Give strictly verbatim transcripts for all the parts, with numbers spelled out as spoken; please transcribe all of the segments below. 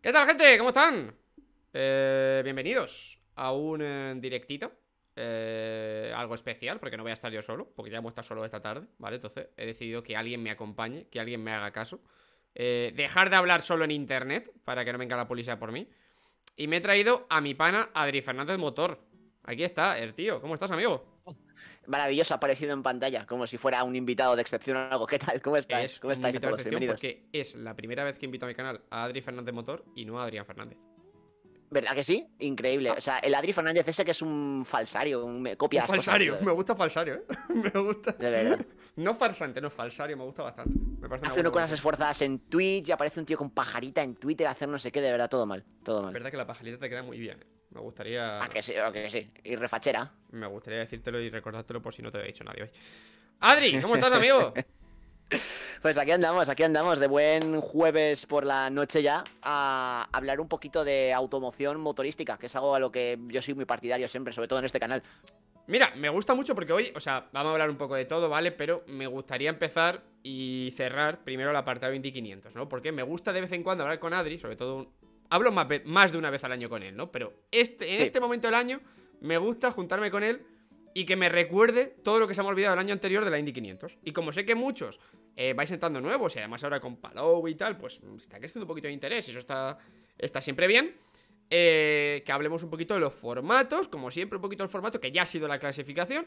¿Qué tal, gente? ¿Cómo están? Eh, bienvenidos a un eh, directito eh, algo especial, porque no voy a estar yo solo, porque ya hemos estado solo esta tarde, ¿vale? Entonces he decidido que alguien me acompañe, que alguien me haga caso, eh, dejar de hablar solo en internet, para que no venga la policía por mí. Y me he traído a mi pana ADRIFERNANDEZMOTOR. Aquí está, el tío. ¿Cómo estás, amigo? Maravilloso, ha aparecido en pantalla, como si fuera un invitado de excepción o algo. ¿Qué tal? ¿Cómo estás? Es ¿Cómo un estáis a invitado de todos? excepción Bienvenidos. porque es la primera vez que invito a mi canal a ADRIFERNANDEZMOTOR y no a Adrián Fernández. ¿Verdad que sí? Increíble. Ah, O sea, el Adri Fernández ese que es un falsario, un me- copia un las cosas, falsario, tío. me gusta falsario, ¿eh? Me gusta. De verdad. No farsante, no falsario, me gusta bastante. Me parece una Hace buena uno cosas evolución. esforzadas en Twitch y aparece un tío con pajarita en Twitter a hacer no sé qué, de verdad, todo mal. Todo Es mal. verdad que la pajarita te queda muy bien, ¿eh? Me gustaría. Ah, que sí, ah, que sí. Y refachera. Me gustaría decírtelo y recordártelo por si no te lo he dicho nadie hoy. Adri, ¿cómo estás, amigo? Pues aquí andamos, aquí andamos de buen jueves por la noche ya a hablar un poquito de automoción motorística, que es algo a lo que yo soy muy partidario siempre, sobre todo en este canal. Mira, me gusta mucho porque hoy, o sea, vamos a hablar un poco de todo, ¿vale? Pero me gustaría empezar y cerrar primero el apartado Indy quinientos, ¿no? Porque me gusta de vez en cuando hablar con Adri, sobre todo, hablo más, más de una vez al año con él, ¿no? Pero este, en Sí. este momento del año me gusta juntarme con él y que me recuerde todo lo que se me ha olvidado el año anterior de la Indy quinientos. Y como sé que muchos eh, vais entrando nuevos y además ahora con Palou y tal, pues está creciendo un poquito de interés y eso está, está siempre bien. Eh, que hablemos un poquito de los formatos, como siempre, un poquito del formato, que ya ha sido la clasificación,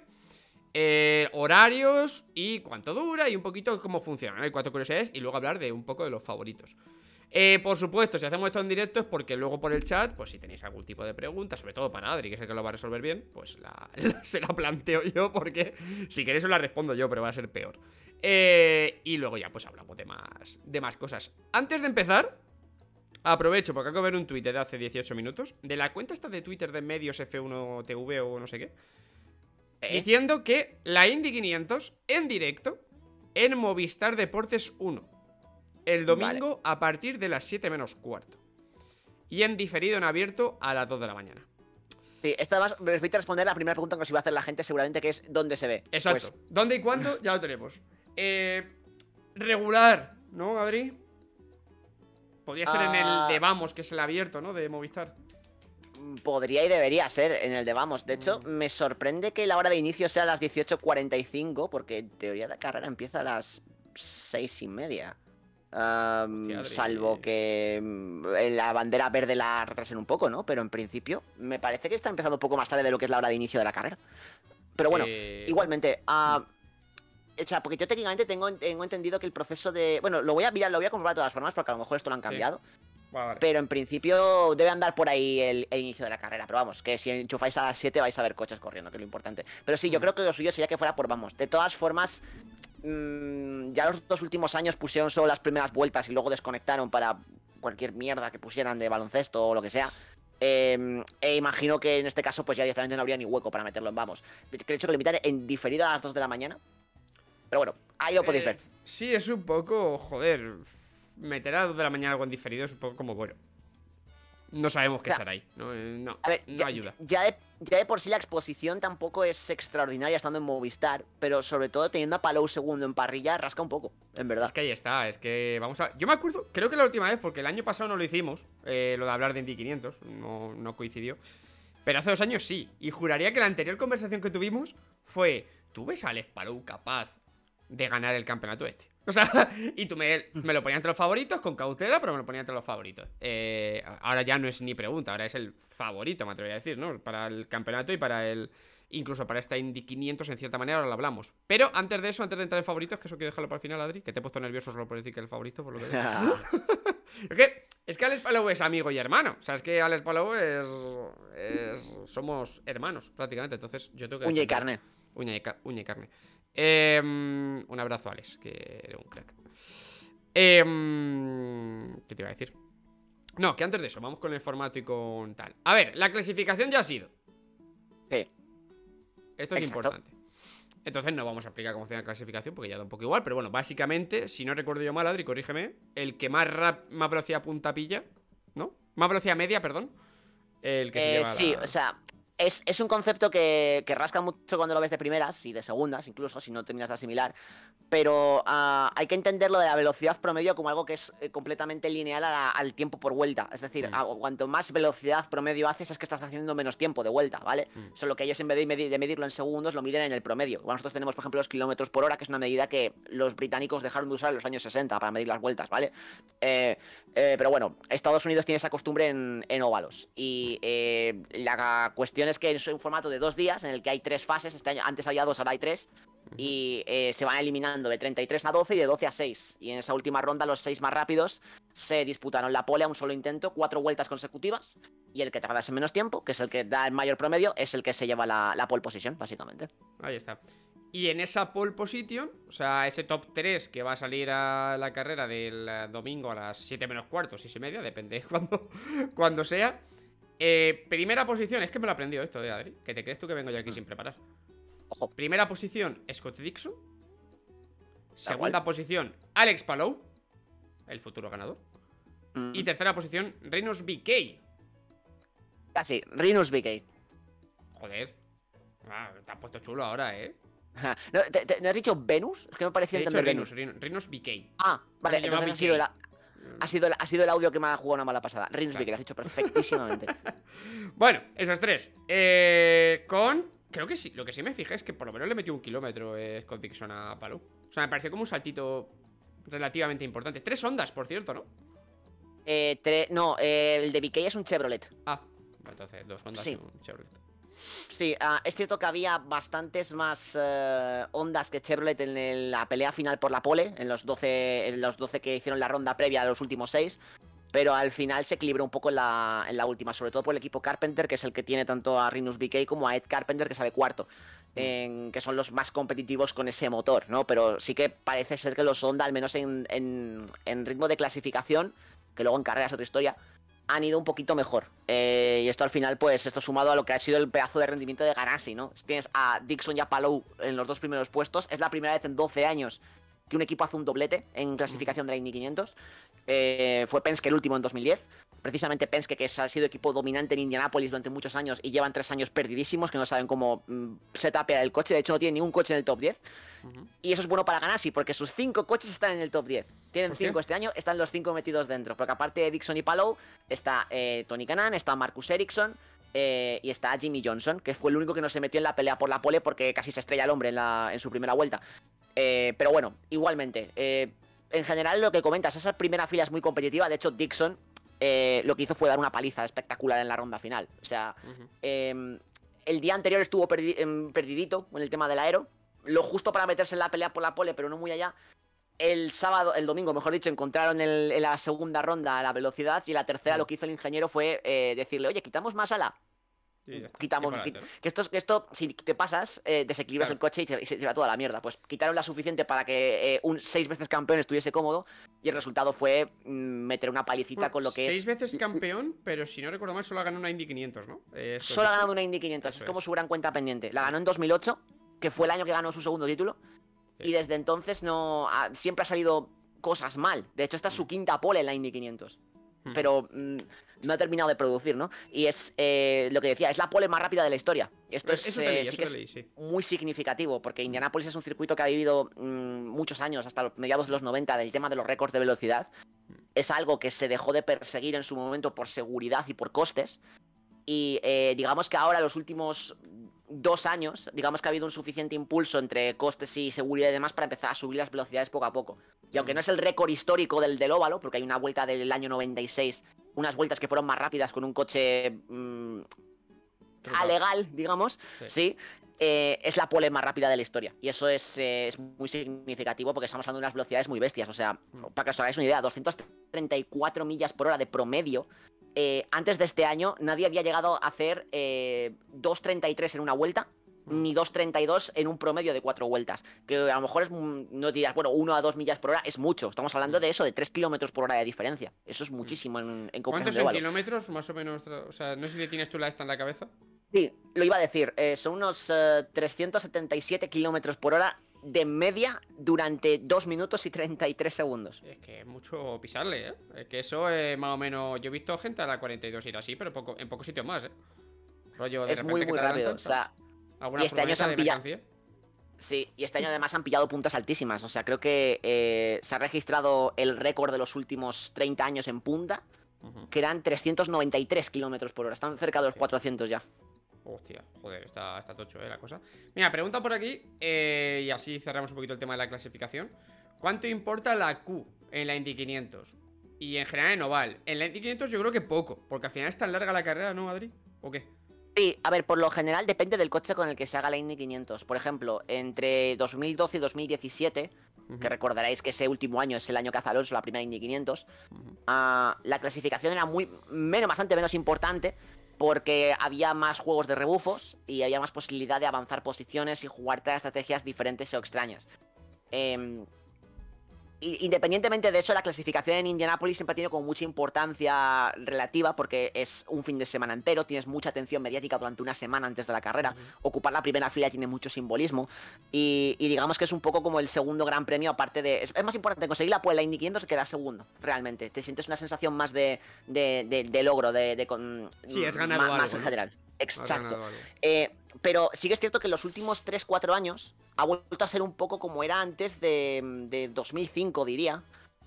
eh, horarios y cuánto dura y un poquito cómo funciona, ¿no? Hay cuatro curiosidades y luego hablar de un poco de los favoritos. Eh, por supuesto, si hacemos esto en directo es porque luego por el chat, pues si tenéis algún tipo de pregunta, sobre todo para Adri, que es el que lo va a resolver bien, pues la, la, se la planteo yo, porque si queréis os la respondo yo, pero va a ser peor. Eh, y luego ya pues hablamos de más, de más cosas. Antes de empezar, aprovecho porque acabo de ver un tuit de hace dieciocho minutos de la cuenta esta de Twitter de Medios F uno T V o no sé qué, ¿Eh? diciendo que la Indy quinientos en directo en Movistar Deportes uno el domingo, vale, a partir de las siete menos cuarto. Y en diferido en abierto a las dos de la mañana. Sí, esta además me permite responder la primera pregunta que os iba a hacer la gente seguramente, que es ¿dónde se ve? Exacto, Pues... ¿dónde y cuándo? Ya lo tenemos. eh, Regular, ¿no, Adri? Podría ser uh... en el de Vamos, que es el abierto, ¿no? De Movistar. Podría y debería ser en el de Vamos. De hecho, mm. me sorprende que la hora de inicio sea a las dieciocho cuarenta y cinco, porque en teoría la carrera empieza a las seis y media. Um, Hostia, salvo que um, la bandera verde la retrasen un poco, ¿no? Pero en principio me parece que está empezando un poco más tarde de lo que es la hora de inicio de la carrera. Pero bueno, eh... igualmente, uh, o sea, porque yo técnicamente tengo, tengo entendido que el proceso de... Bueno, lo voy a mirar, lo voy a comprobar de todas formas, porque a lo mejor esto lo han cambiado. Sí. Vale, vale. Pero en principio debe andar por ahí el, el inicio de la carrera. Pero vamos, que si enchufáis a las siete vais a ver coches corriendo, que es lo importante. Pero sí, yo mm. creo que lo suyo sería que fuera por Vamos. De todas formas... ya los dos últimos años pusieron solo las primeras vueltas y luego desconectaron para cualquier mierda que pusieran de baloncesto o lo que sea. Eh, e imagino que en este caso pues ya directamente no habría ni hueco para meterlo en Vamos. Creo que lo limitaré en diferido a las dos de la mañana. Pero bueno, ahí lo podéis eh, ver. Sí, es un poco, joder, meter a las dos de la mañana algo en diferido es un poco como, bueno, no sabemos qué echar ahí, no, no, a ver, no ya, ayuda. Ya de, ya de por sí la exposición tampoco es extraordinaria estando en Movistar, pero sobre todo teniendo a Palou segundo en parrilla, rasca un poco, en verdad. Es que ahí está, es que vamos a... Yo me acuerdo, creo que la última vez, porque el año pasado no lo hicimos, eh, lo de hablar de Indy quinientos, no, no coincidió, pero hace dos años sí, y juraría que la anterior conversación que tuvimos fue, ¿tú ves a Alex Palou capaz de ganar el campeonato este? O sea, y tú me, me lo ponías entre los favoritos con cautela, pero me lo ponía entre los favoritos. Eh, ahora ya no es ni pregunta, ahora es el favorito, me atrevería a decir, ¿no? Para el campeonato y para el... Incluso para esta Indy quinientos, en cierta manera, ahora lo hablamos. Pero antes de eso, antes de entrar en favoritos, que eso quiero dejarlo para el final, Adri, que te he puesto nervioso solo por decir que es el favorito, por lo que veo. Okay. Es que Alex Palou es amigo y hermano. O sea, es que Alex Palou es, es... Somos hermanos, prácticamente. Entonces yo tengo que... Uña y carne. Uña y, ca... Uña y carne. Eh, un abrazo, Alex, que eres un crack. Eh, ¿Qué te iba a decir? No, que antes de eso, vamos con el formato y con tal. A ver, la clasificación ya ha sido. Sí. Esto es Exacto. importante. Entonces no vamos a explicar cómo funciona la clasificación porque ya da un poco igual. Pero bueno, básicamente, si no recuerdo yo mal, Adri, corrígeme, el que más rap, más velocidad punta pilla, ¿no? Más velocidad media, perdón. El que eh, se lleva Sí, la... o sea... Es, es un concepto que, que rasca mucho cuando lo ves de primeras y de segundas, incluso, si no terminas de asimilar. Pero uh, hay que entenderlo de la velocidad promedio como algo que es eh, completamente lineal a la, al tiempo por vuelta. Es decir, Mm. a, cuanto más velocidad promedio haces, es que estás haciendo menos tiempo de vuelta, ¿vale? Mm. Solo que ellos, en vez de, medir, de medirlo en segundos, lo miden en el promedio. Bueno, nosotros tenemos, por ejemplo, los kilómetros por hora, que es una medida que los británicos dejaron de usar en los años sesenta para medir las vueltas, ¿vale? Eh, eh, pero bueno, Estados Unidos tiene esa costumbre en, en óvalos. Y eh, la cuestión es que es un formato de dos días en el que hay tres fases. Este año, antes había dos, ahora hay tres. Y eh, se van eliminando de treinta y tres a doce y de doce a seis. Y en esa última ronda los seis más rápidos se disputaron la pole a un solo intento, cuatro vueltas consecutivas. Y el que tardase menos tiempo, que es el que da el mayor promedio, es el que se lleva la, la pole position, básicamente. Ahí está. Y en esa pole position, o sea, ese top tres que va a salir a la carrera del domingo a las siete menos cuarto, seis y media, depende de cuándo, cuándo sea. Eh, primera posición, es que me lo aprendió esto, eh, Adri. Que te crees tú que vengo yo aquí mm. sin preparar. Ojo. Primera posición, Scott Dixon. Segunda posición, Alex Palou, el futuro ganador. Mm. Y tercera posición, Rinus B K. Casi, Rinus B K. Joder. Ah, te has puesto chulo ahora, eh. ¿No, te, te, ¿no has dicho Venus? Es que me parecía entender Rinus, Venus. Rinus B K. Ah, vale, entonces ha sido, la, ha, sido el, ha sido el audio que me ha jugado una mala pasada. Rinus claro. B K, lo has dicho perfectísimamente. Bueno, esos tres. Eh, con... Creo que sí, lo que sí me fijé es que por lo menos le metió un kilómetro eh, Scott Dixon a Palou. O sea, me pareció como un saltito relativamente importante. Tres ondas, por cierto, ¿no? Eh, tre no, eh, el de B K es un Chevrolet. Ah, entonces dos ondas sí. Y un Chevrolet. Sí, uh, es cierto que había bastantes más uh, ondas que Chevrolet en el, la pelea final por la pole, en los doce, en los doce que hicieron la ronda previa a los últimos seis. Pero al final se equilibró un poco en la, en la última, sobre todo por el equipo Carpenter, que es el que tiene tanto a Rinus B K como a Ed Carpenter, que sale cuarto, mm. en, que son los más competitivos con ese motor, ¿no? Pero sí que parece ser que los Honda, al menos en, en, en ritmo de clasificación, que luego en carrera es otra historia, han ido un poquito mejor. Eh, y esto al final, pues, esto sumado a lo que ha sido el pedazo de rendimiento de Ganassi, ¿no? Tienes a Dixon y a Palou en los dos primeros puestos, es la primera vez en doce años que un equipo hace un doblete en clasificación de la Indy quinientos. Eh, fue Penske el último en dos mil diez. Precisamente Penske, que ha sido equipo dominante en Indianápolis durante muchos años y llevan tres años perdidísimos, que no saben cómo mm, setupear el coche. De hecho, no tienen ningún coche en el top diez. Uh-huh. Y eso es bueno para Ganassi, porque sus cinco coches están en el top diez. Tienen cinco este año, están los cinco metidos dentro. Porque aparte de Dixon y Palou, está eh, Tony Kanaan, está Marcus Ericsson eh, y está Jimmy Johnson, que fue el único que no se metió en la pelea por la pole porque casi se estrella el hombre en, la, en su primera vuelta. Eh, pero bueno, igualmente, eh, en general lo que comentas, esa primera fila es muy competitiva. De hecho, Dixon eh, lo que hizo fue dar una paliza espectacular en la ronda final. O sea, uh-huh. eh, el día anterior estuvo perdi eh, perdidito en el tema del aero, lo justo para meterse en la pelea por la pole, pero no muy allá. El sábado, el domingo, mejor dicho, encontraron el, en la segunda ronda la velocidad, y en la tercera uh-huh. lo que hizo el ingeniero fue eh, decirle, oye, quitamos más ala. Sí, quitamos, quit que, esto, que esto, si te pasas, eh, desequilibras claro. el coche y, te, y se te va toda la mierda. Pues quitaron la suficiente para que eh, un seis veces campeón estuviese cómodo, y el resultado fue mm, meter una palicita bueno, con lo que seis es... Seis veces campeón, pero si no recuerdo mal, solo ha ganado una Indy quinientos, ¿no? Eh, solo ha ganado una Indy quinientos, es, es como su gran cuenta pendiente. La ganó en dos mil ocho, que fue el año que ganó su segundo título, sí. y desde entonces no ha, siempre ha salido cosas mal. De hecho, esta es su quinta pole en la Indy quinientos. Pero mm, no ha terminado de producir, ¿no? Y es eh, lo que decía, es la pole más rápida de la historia. Esto es, eso te leí, eh, sí eso que te leí, es sí. muy significativo, porque Indianápolis es un circuito que ha vivido mmm, muchos años, hasta los mediados de los noventa, del tema de los récords de velocidad. Es algo que se dejó de perseguir en su momento por seguridad y por costes. Y eh, digamos que ahora, los últimos dos años, digamos que ha habido un suficiente impulso entre costes y seguridad y demás para empezar a subir las velocidades poco a poco. Y aunque no es el récord histórico del, del óvalo, porque hay una vuelta del año noventa y seis, unas vueltas que fueron más rápidas con un coche mmm, alegal, digamos, sí, sí eh, es la pole más rápida de la historia. Y eso es, eh, es muy significativo, porque estamos hablando de unas velocidades muy bestias. O sea, para que os hagáis una idea, doscientas treinta y cuatro millas por hora de promedio. Eh, antes de este año nadie había llegado a hacer eh, dos treinta y tres en una vuelta, ni dos treinta y dos en un promedio de cuatro vueltas. Que a lo mejor es, no dirás, bueno, uno a dos millas por hora es mucho. Estamos hablando de eso, de tres kilómetros por hora de diferencia. Eso es muchísimo en, en ¿Cuántos son kilómetros, más o menos? O sea, no sé si tienes tú la esta en la cabeza. Sí, lo iba a decir. Eh, son unos eh, trescientos setenta y siete kilómetros por hora de media durante dos minutos y treinta y tres segundos. Es que es mucho pisarle, ¿eh? Es que eso es más o menos... Yo he visto gente a la cuarenta y dos ir así, pero poco, en pocos sitios más, ¿eh? Rollo de es repente muy, que muy te rápido. adelantan, O sea, ¿alguna y este año se furgoneta han de pillado. mercancía? Sí, y este año además han pillado puntas altísimas. O sea, creo que eh, se ha registrado el récord de los últimos treinta años en punta, Ujú. que eran trescientos noventa y tres kilómetros por hora. Están cerca de los cuatrocientos ya. Hostia, joder, está, está tocho, eh, la cosa. Mira, pregunta por aquí, eh, y así cerramos un poquito el tema de la clasificación. ¿Cuánto importa la Q en la Indy quinientos? Y en general en Oval. En la Indy quinientos yo creo que poco, porque al final es tan larga la carrera, ¿no, Adri? ¿O qué? Sí, a ver, por lo general depende del coche con el que se haga la Indy quinientos. Por ejemplo, entre dos mil doce y dos mil diecisiete, Ujú, que recordaréis que ese último año es el año que hace Alonso la primera Indy quinientos, ujú. ah, la clasificación era muy menos, bastante menos importante porque había más juegos de rebufos y había más posibilidad de avanzar posiciones y jugar estrategias diferentes o extrañas. Eh, Independientemente de eso, la clasificación en Indianápolis siempre ha tenido como mucha importancia relativa porque es un fin de semana entero, tienes mucha atención mediática durante una semana antes de la carrera, Uh-huh. ocupar la primera fila tiene mucho simbolismo y, y digamos que es un poco como el segundo gran premio, aparte de... Es, es más importante conseguir la pole, la Indy quinientos que quedar segundo, realmente. Te sientes una sensación más de, de, de, de logro, de... de con, Sí, has ganado más, algo, más en ¿no? general. Has Exacto. ganado algo. Eh, pero sí que es cierto que en los últimos tres cuatro años ha vuelto a ser un poco como era antes de, de dos mil cinco, diría.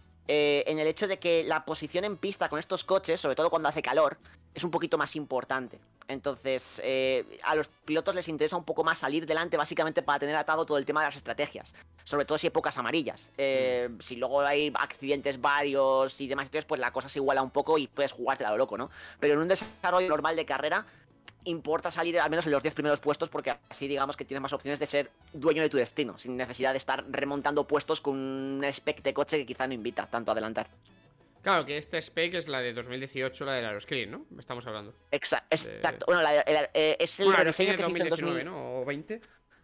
Eh, en el hecho de que la posición en pista con estos coches, sobre todo cuando hace calor, es un poquito más importante. Entonces, eh, a los pilotos les interesa un poco más salir delante, básicamente para tener atado todo el tema de las estrategias. Sobre todo si hay pocas amarillas. Eh, mm. Si luego hay accidentes varios y demás, pues la cosa se iguala un poco y puedes jugártela a lo loco, ¿no? Pero en un desarrollo normal de carrera, importa salir al menos en los diez primeros puestos porque así digamos que tienes más opciones de ser dueño de tu destino, sin necesidad de estar remontando puestos con un spec de coche que quizá no invita tanto a adelantar. Claro, que este spec es la de dos mil dieciocho, la del Aeroscreen, ¿no? Estamos hablando. Exa exacto. De... Bueno, la, el, eh, es el bueno, rediseño que se dos mil hizo en diecinueve, dos mil... ¿no? O veinte.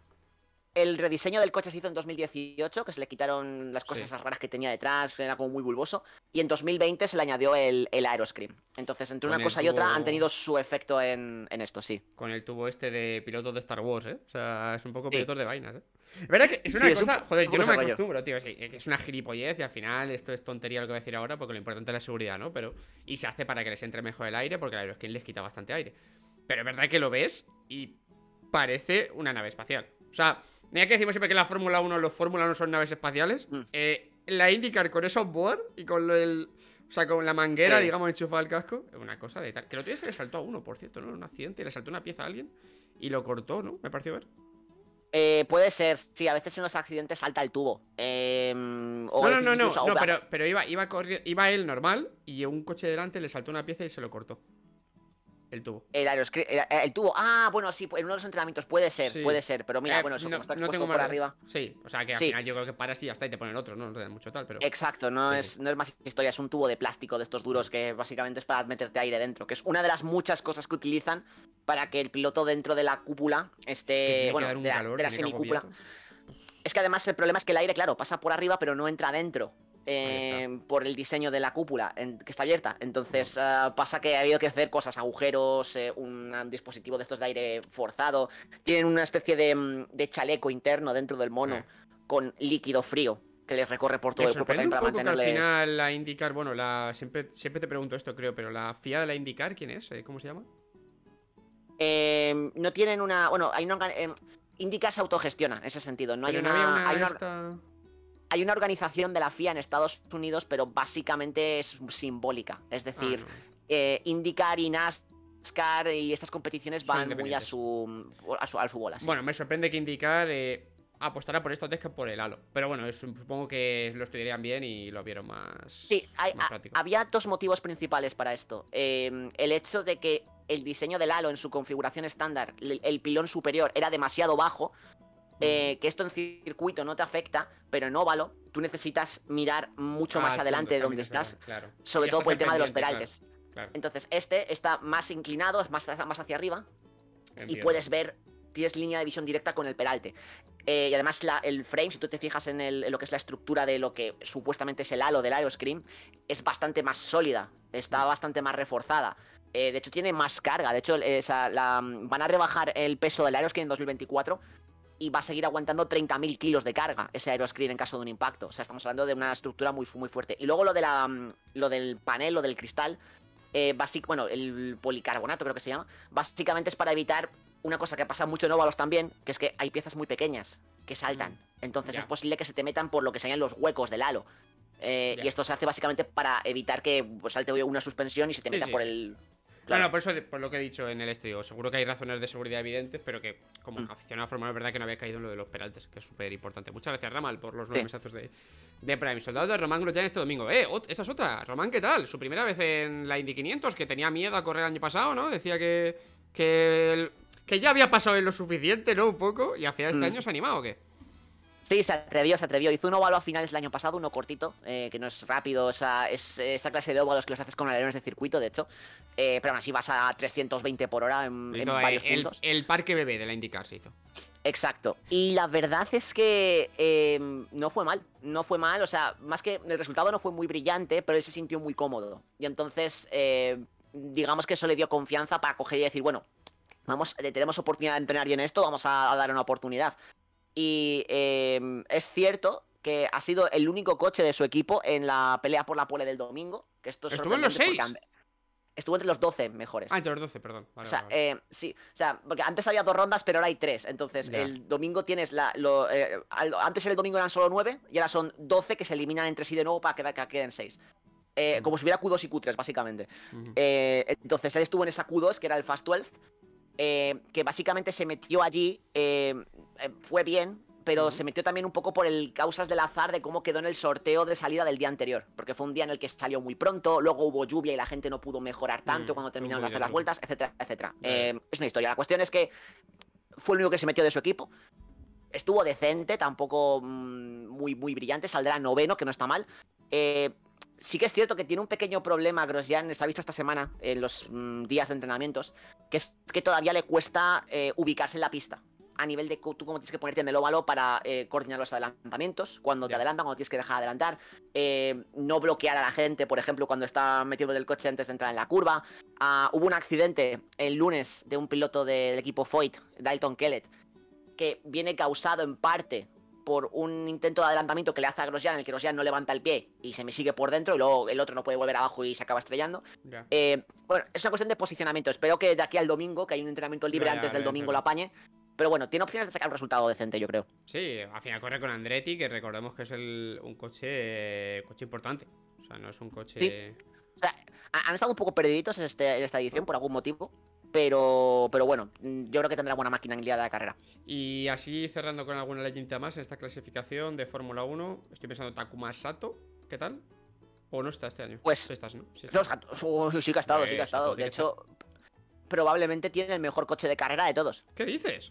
El rediseño del coche se hizo en dos mil dieciocho, que se le quitaron las cosas Sí. raras que tenía detrás, era como muy bulboso. Y en dos mil veinte se le añadió el, el Aeroscreen. Entonces, entre Con una el cosa y tubo- otra han tenido su efecto en, en esto, sí. Con el tubo este de pilotos de Star Wars, ¿eh? O sea, es un poco Sí. pilotos de vainas, ¿eh? Es verdad que es una Sí, es un cosa... po- Joder, un yo poco no me ese rollo. acostumbro, tío. Es que es una gilipollez y al final esto es tontería lo que voy a decir ahora porque lo importante es la seguridad, ¿no? Pero... Y se hace para que les entre mejor el aire porque el aeroscreen les quita bastante aire. Pero es verdad que lo ves y parece una nave espacial. O sea, mira que decimos siempre que en la Fórmula uno los Fórmula no son naves espaciales. Mm. Eh, la INDYCAR con esos board y con el... O sea, con la manguera, Sí. digamos, enchufada al casco. Es una cosa de tal. Que el otro día se le saltó a uno, por cierto, ¿no? En un accidente. Le saltó una pieza a alguien y lo cortó, ¿no? Me pareció ver. Eh, puede ser, sí, a veces en los accidentes salta el tubo. Eh, o No, no, no, no, incluso- no, pero, pero iba, iba, corri- iba él normal y un coche delante le saltó una pieza y se lo cortó. El tubo. El aeroscreen, el, el tubo. Ah, bueno, sí, en uno de los entrenamientos puede ser, Sí. puede ser. Pero mira, Eh, bueno, eso no, como está no expuesto tengo por más- arriba. Sí, o sea que al Sí. final yo creo que paras y ya está y te ponen otro, no, no te da mucho tal, pero... Exacto, no, Sí, es, sí. no es más historia, es un tubo de plástico de estos duros que básicamente es para meterte aire dentro, que es una de las muchas cosas que utilizan para que el piloto dentro de la cúpula Es esté, que tiene que bueno, dar un de la, calor, de la tiene que semicúpula. agobiar. Es que además el problema es que el aire, claro, pasa por arriba pero no entra dentro. Eh, está. por el diseño de la cúpula en- que está abierta. Entonces uh, pasa que ha habido que hacer cosas, agujeros, eh, un, un dispositivo de estos de aire forzado. Tienen una especie de, de chaleco interno dentro del mono Eh. con líquido frío que les recorre por todo Me el cuerpo sorprende también un para poco que al mantenerles... final la INDYCAR, bueno, la siempre, siempre te pregunto esto, creo, pero la F I A de la INDYCAR, ¿quién es? Eh, ¿Cómo se llama? Eh, no tienen una... Bueno, hay una... Eh, INDYCAR se autogestiona en ese sentido. No hay Pero una... no había una, hay una... esta... Hay una organización de la F I A en Estados Unidos, pero básicamente es simbólica. Es decir, Ah, no. eh, INDYCAR y NASCAR y estas competiciones Son van muy a independientes. su, a su, a su bola. Sí. Bueno, me sorprende que INDYCAR eh, apostara por esto antes que por el halo. Pero bueno, es- supongo que lo estudiarían bien y lo vieron más, Sí, hay- más a- práctico. había dos motivos principales para esto. Eh, el hecho de que el diseño del halo en su configuración estándar, el, el pilón superior, era demasiado bajo. Eh, que esto en circuito no te afecta, pero en óvalo tú necesitas mirar mucho Ah, más al adelante fondo, de donde también es estás, verdad, claro. sobre Ya todo estás por el al tema de los pendiente, peraltes. Claro, claro. Entonces, este está más inclinado, es más, más hacia arriba, y Entiendo. puedes ver, tienes línea de visión directa con el peralte. Eh, y además la- el frame, si tú te fijas en, el- en lo que es la estructura de lo que supuestamente es el halo del Aeroscreen, es bastante más sólida, está bastante más reforzada. Eh, de hecho, tiene más carga. De hecho, eh, esa- la- van a rebajar el peso del Aeroscreen en dos mil veinticuatro y va a seguir aguantando treinta mil kilos de carga ese Aeroscreen en caso de un impacto. O sea, estamos hablando de una estructura muy, fu- muy fuerte. Y luego lo, de la, lo del panel, lo del cristal, eh, básic, bueno, el policarbonato creo que se llama, básicamente es para evitar una cosa que pasa mucho en óvalos también, que es que hay piezas muy pequeñas que saltan. Mm, Entonces ya. es posible que se te metan por lo que serían los huecos del halo. Eh, y esto se hace básicamente para evitar que pues, salte una suspensión y se te meta sí, sí, por el... Claro. No, no, por eso, por lo que he dicho en el estudio, seguro que hay razones de seguridad evidentes, pero que como mm. aficionado a Fórmula es verdad que no había caído en lo de los peraltes, que es súper importante. Muchas gracias, Ramal, por los nueve sí. mesazos de, de Prime. Soldado de Román Grosjean este domingo. Eh, esa es otra. Román, ¿qué tal? Su primera vez en la Indy quinientos, que tenía miedo a correr el año pasado, ¿no? Decía que que, el, que ya había pasado en lo suficiente, ¿no? Un poco, y al final este mm. año se ha animado, ¿o qué? Sí, se atrevió, se atrevió. Hizo un óvalo a finales del año pasado, uno cortito, eh, que no es rápido, o sea, es esa clase de óvalos que los haces con alerones de circuito, de hecho. Eh, pero aún así vas a trescientos veinte por hora en, en varios el, puntos. El parque bebé de la IndyCar se hizo. Exacto. Y la verdad es que eh, no fue mal, no fue mal, o sea, más que el resultado no fue muy brillante, pero él se sintió muy cómodo. Y entonces, eh, digamos que eso le dio confianza para coger y decir, bueno, vamos, tenemos oportunidad de entrenar bien esto, vamos a, a dar una oportunidad. Y eh, es cierto que ha sido el único coche de su equipo en la pelea por la pole del domingo. Que esto es Estuvo en los seis. Estuvo entre los doce mejores. Ah, entre los doce, perdón. Vale, o sea, vale. Eh, sí, o sea, porque antes había dos rondas, pero ahora hay tres. Entonces, yeah. el domingo tienes la. Lo, eh, antes el domingo eran solo nueve y ahora son doce que se eliminan entre sí de nuevo para que, que queden seis. Eh, uh-huh. Como si hubiera Q dos y Q tres, básicamente. Uh-huh. eh, entonces, él estuvo en esa Q dos, que era el Fast doce. Eh, que básicamente se metió allí. Eh, eh, fue bien. Pero uh-huh. se metió también un poco por el causas del azar de cómo quedó en el sorteo de salida del día anterior. Porque fue un día en el que salió muy pronto, luego hubo lluvia y la gente no pudo mejorar tanto uh-huh. cuando terminaron de hacer las vueltas, etcétera, etcétera. Uh-huh. Eh, es una historia. La cuestión es que fue el único que se metió de su equipo. Estuvo decente, tampoco mmm, muy, muy brillante, saldrá noveno, que no está mal. Eh, sí que es cierto que tiene un pequeño problema, Grosjean, se ha visto esta semana en los mmm, días de entrenamientos, que es que todavía le cuesta eh, ubicarse en la pista. A nivel de tú cómo tienes que ponerte en el óvalo para eh, coordinar los adelantamientos, cuando te yeah. adelantan, cuando tienes que dejar de adelantar, eh, no bloquear a la gente, por ejemplo, cuando está metido del coche antes de entrar en la curva. Uh, hubo un accidente el lunes de un piloto del equipo Foyt, Dalton Kellett, que viene causado en parte por un intento de adelantamiento que le hace a Grosjean, en el que Grosjean no levanta el pie y se me sigue por dentro, y luego el otro no puede volver abajo y se acaba estrellando. Yeah. Eh, bueno, es una cuestión de posicionamiento. Espero que de aquí al domingo, que hay un entrenamiento libre yeah, antes yeah, del domingo, lo apañe. Pero bueno, tiene opciones de sacar un resultado decente, yo creo. Sí, al final corre con Andretti, que recordemos que es el, un coche eh, coche importante. O sea, no es un coche... Sí. O sea, han estado un poco perdiditos en, este, en esta edición, ¿no? Por algún motivo. Pero, pero bueno, yo creo que tendrá buena máquina en el día de la carrera. Y así, cerrando con alguna leyenda más en esta clasificación de Fórmula uno, estoy pensando Takuma Sato, ¿qué tal? ¿O no está este año? Pues... Sí, estás, ¿no? Sí, estás. No, sí que ha estado, eh, sí que ha estado. De hecho, probablemente tiene el mejor coche de carrera de todos. ¿Qué dices?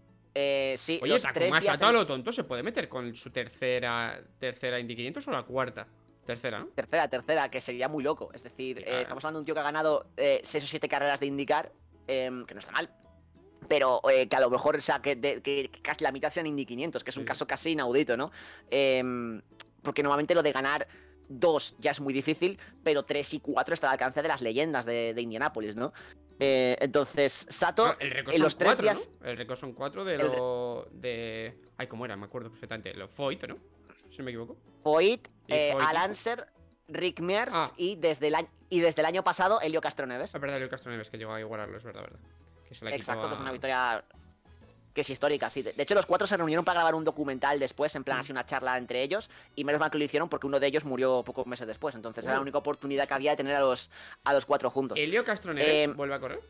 Eh, sí, Oye, Takuma Sato a lo tonto se puede meter con su tercera tercera Indy quinientos o la cuarta. Tercera, ¿no? Tercera, tercera, que sería muy loco. Es decir, eh, estamos hablando de un tío que ha ganado eh, seis o siete carreras de IndyCar, eh, que no está mal. Pero eh, que a lo mejor, o sea, que, de, que casi la mitad sean Indy quinientos, que es un sí. caso casi inaudito, ¿no? Eh, porque normalmente lo de ganar dos ya es muy difícil, pero tres y cuatro está al alcance de las leyendas de, de Indianápolis, ¿no? Eh, entonces, Sato, no, el en los tres cuatro, días... ¿no? El récord son cuatro de lo... de... Ay, ¿cómo era? Me acuerdo perfectamente. Los Foyt, ¿no? Si no me equivoco. Foyt, eh, Al Unser, Rick Mears ah. y, desde el año, y desde el año pasado, Helio Castroneves. Es verdad, Helio Castroneves, que llegó a igualarlo, es verdad, verdad. Que se la Exacto, a... que es una victoria que es histórica, sí. De hecho, los cuatro se reunieron para grabar un documental después, en plan mm. así una charla entre ellos, y menos mal que lo hicieron porque uno de ellos murió pocos meses después. Entonces uh. era la única oportunidad que había de tener a los, a los cuatro juntos. ¿Helio Castroneves eh, vuelve a correr?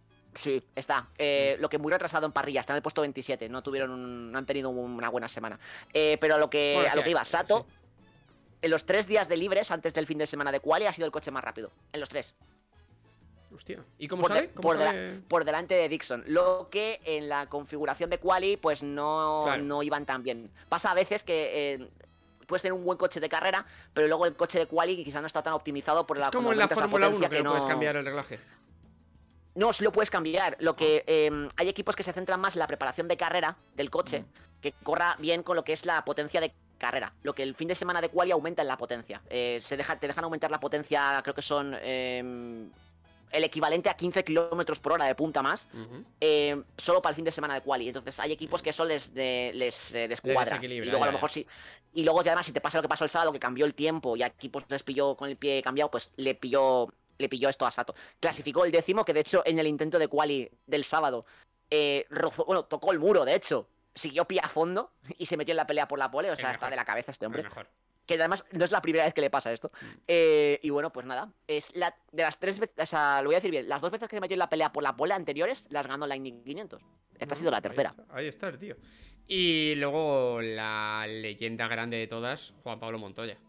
Sí, está. Eh, mm. Lo que muy retrasado en parrilla, está en el puesto veintisiete. No tuvieron un, no han tenido una buena semana. Eh, pero a lo que, bueno, a lo que iba, Sato, sí. en los tres días de libres antes del fin de semana de quali ha sido el coche más rápido. En los tres. Hostia. ¿Y cómo por sale? De, ¿Cómo por, sale? De, por delante de Dixon. Lo que en la configuración de quali, pues no, claro. no iban tan bien. Pasa a veces que eh, puedes tener un buen coche de carrera, pero luego el coche de quali quizá no está tan optimizado por la... Es como en la Fórmula uno que, que no puedes no... cambiar el reglaje. No, sí lo puedes cambiar. Lo que eh, hay equipos que se centran más en la preparación de carrera del coche, mm. que corra bien con lo que es la potencia de carrera. Lo que el fin de semana de quali aumenta en la potencia. Eh, se deja, te dejan aumentar la potencia, creo que son eh, el equivalente a quince kilómetros por hora de punta más, uh-huh. eh, solo para el fin de semana de quali. Entonces hay equipos que eso les, de, les eh, descuadra. Y luego a lo mejor sí. Y luego, además, si te pasa lo que pasó el sábado, que cambió el tiempo y a equipos les pilló con el pie cambiado, pues le pilló le pilló esto a Sato. Clasificó el décimo, que de hecho en el intento de quali del sábado eh, rozó, bueno, tocó el muro, de hecho. Siguió pie a fondo y se metió en la pelea por la pole. O sea, está de la cabeza este hombre. Que además no es la primera vez que le pasa esto. Mm. Eh, y bueno, pues nada. Es la de las tres veces. O sea, lo voy a decir bien. Las dos veces que se metió en la pelea por la pole anteriores las ganó la Indy quinientos. Esta no, ha sido la tercera. Ahí está, ahí está el tío. Y luego la leyenda grande de todas, Juan Pablo Montoya.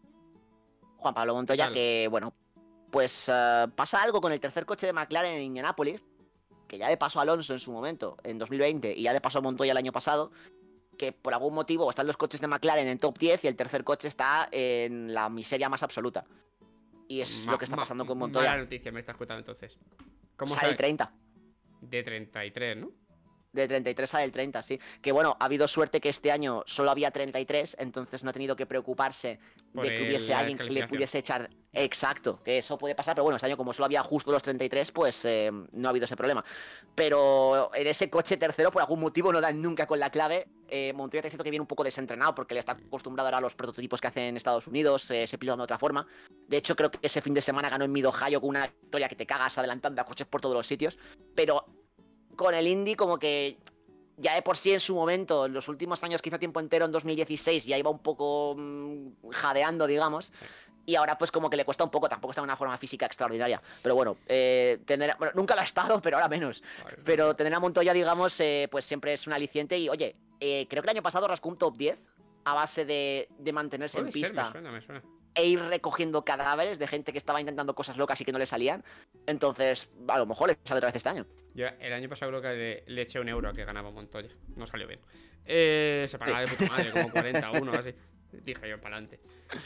Juan Pablo Montoya, que bueno, pues uh, pasa algo con el tercer coche de McLaren en Indianápolis, que ya le pasó a Alonso en su momento, en dos mil veinte, y ya le pasó a Montoya el año pasado, que por algún motivo están los coches de McLaren en top diez y el tercer coche está en la miseria más absoluta. Y es ma, lo que está pasando ma, con Montoya. Mala noticia me estás contando entonces. ¿Cómo sale el treinta? De treinta y tres, ¿no? De treinta y tres sale el treinta, sí. Que bueno, ha habido suerte que este año solo había treinta y tres, entonces no ha tenido que preocuparse por de que hubiese alguien que le pudiese echar... Exacto, que eso puede pasar, pero bueno, este año como solo había justo los treinta y tres, pues eh, no ha habido ese problema. Pero en ese coche tercero, por algún motivo, no dan nunca con la clave. Eh, Montoya te siento que viene un poco desentrenado porque le está acostumbrado ahora a los prototipos que hacen en Estados Unidos, eh, se pilota de otra forma. De hecho, creo que ese fin de semana ganó en Mid-Ohio con una victoria que te cagas adelantando a coches por todos los sitios. Pero con el Indy como que... Ya de por sí en su momento, en los últimos años, quizá tiempo entero, en dos mil dieciséis, ya iba un poco mmm, jadeando, digamos. Sí. Y ahora pues como que le cuesta un poco, tampoco está en una forma física extraordinaria. Pero bueno, eh, tener, bueno, nunca lo ha estado, pero ahora menos. Vale, pero vale. Tener a Montoya, digamos, eh, pues siempre es un aliciente. Y oye, eh, creo que el año pasado rascó un top diez a base de, de mantenerse en pista. Me suena, me suena. E ir recogiendo cadáveres de gente que estaba intentando cosas locas y que no le salían. Entonces, a lo mejor le sale otra vez este año. Yo el año pasado creo que le, le eché un euro a que ganaba Montoya. No salió bien. Eh, se pagaba sí. de puta madre, como cuarenta a uno, así. Dije yo, para adelante.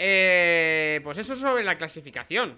Eh, pues eso sobre la clasificación.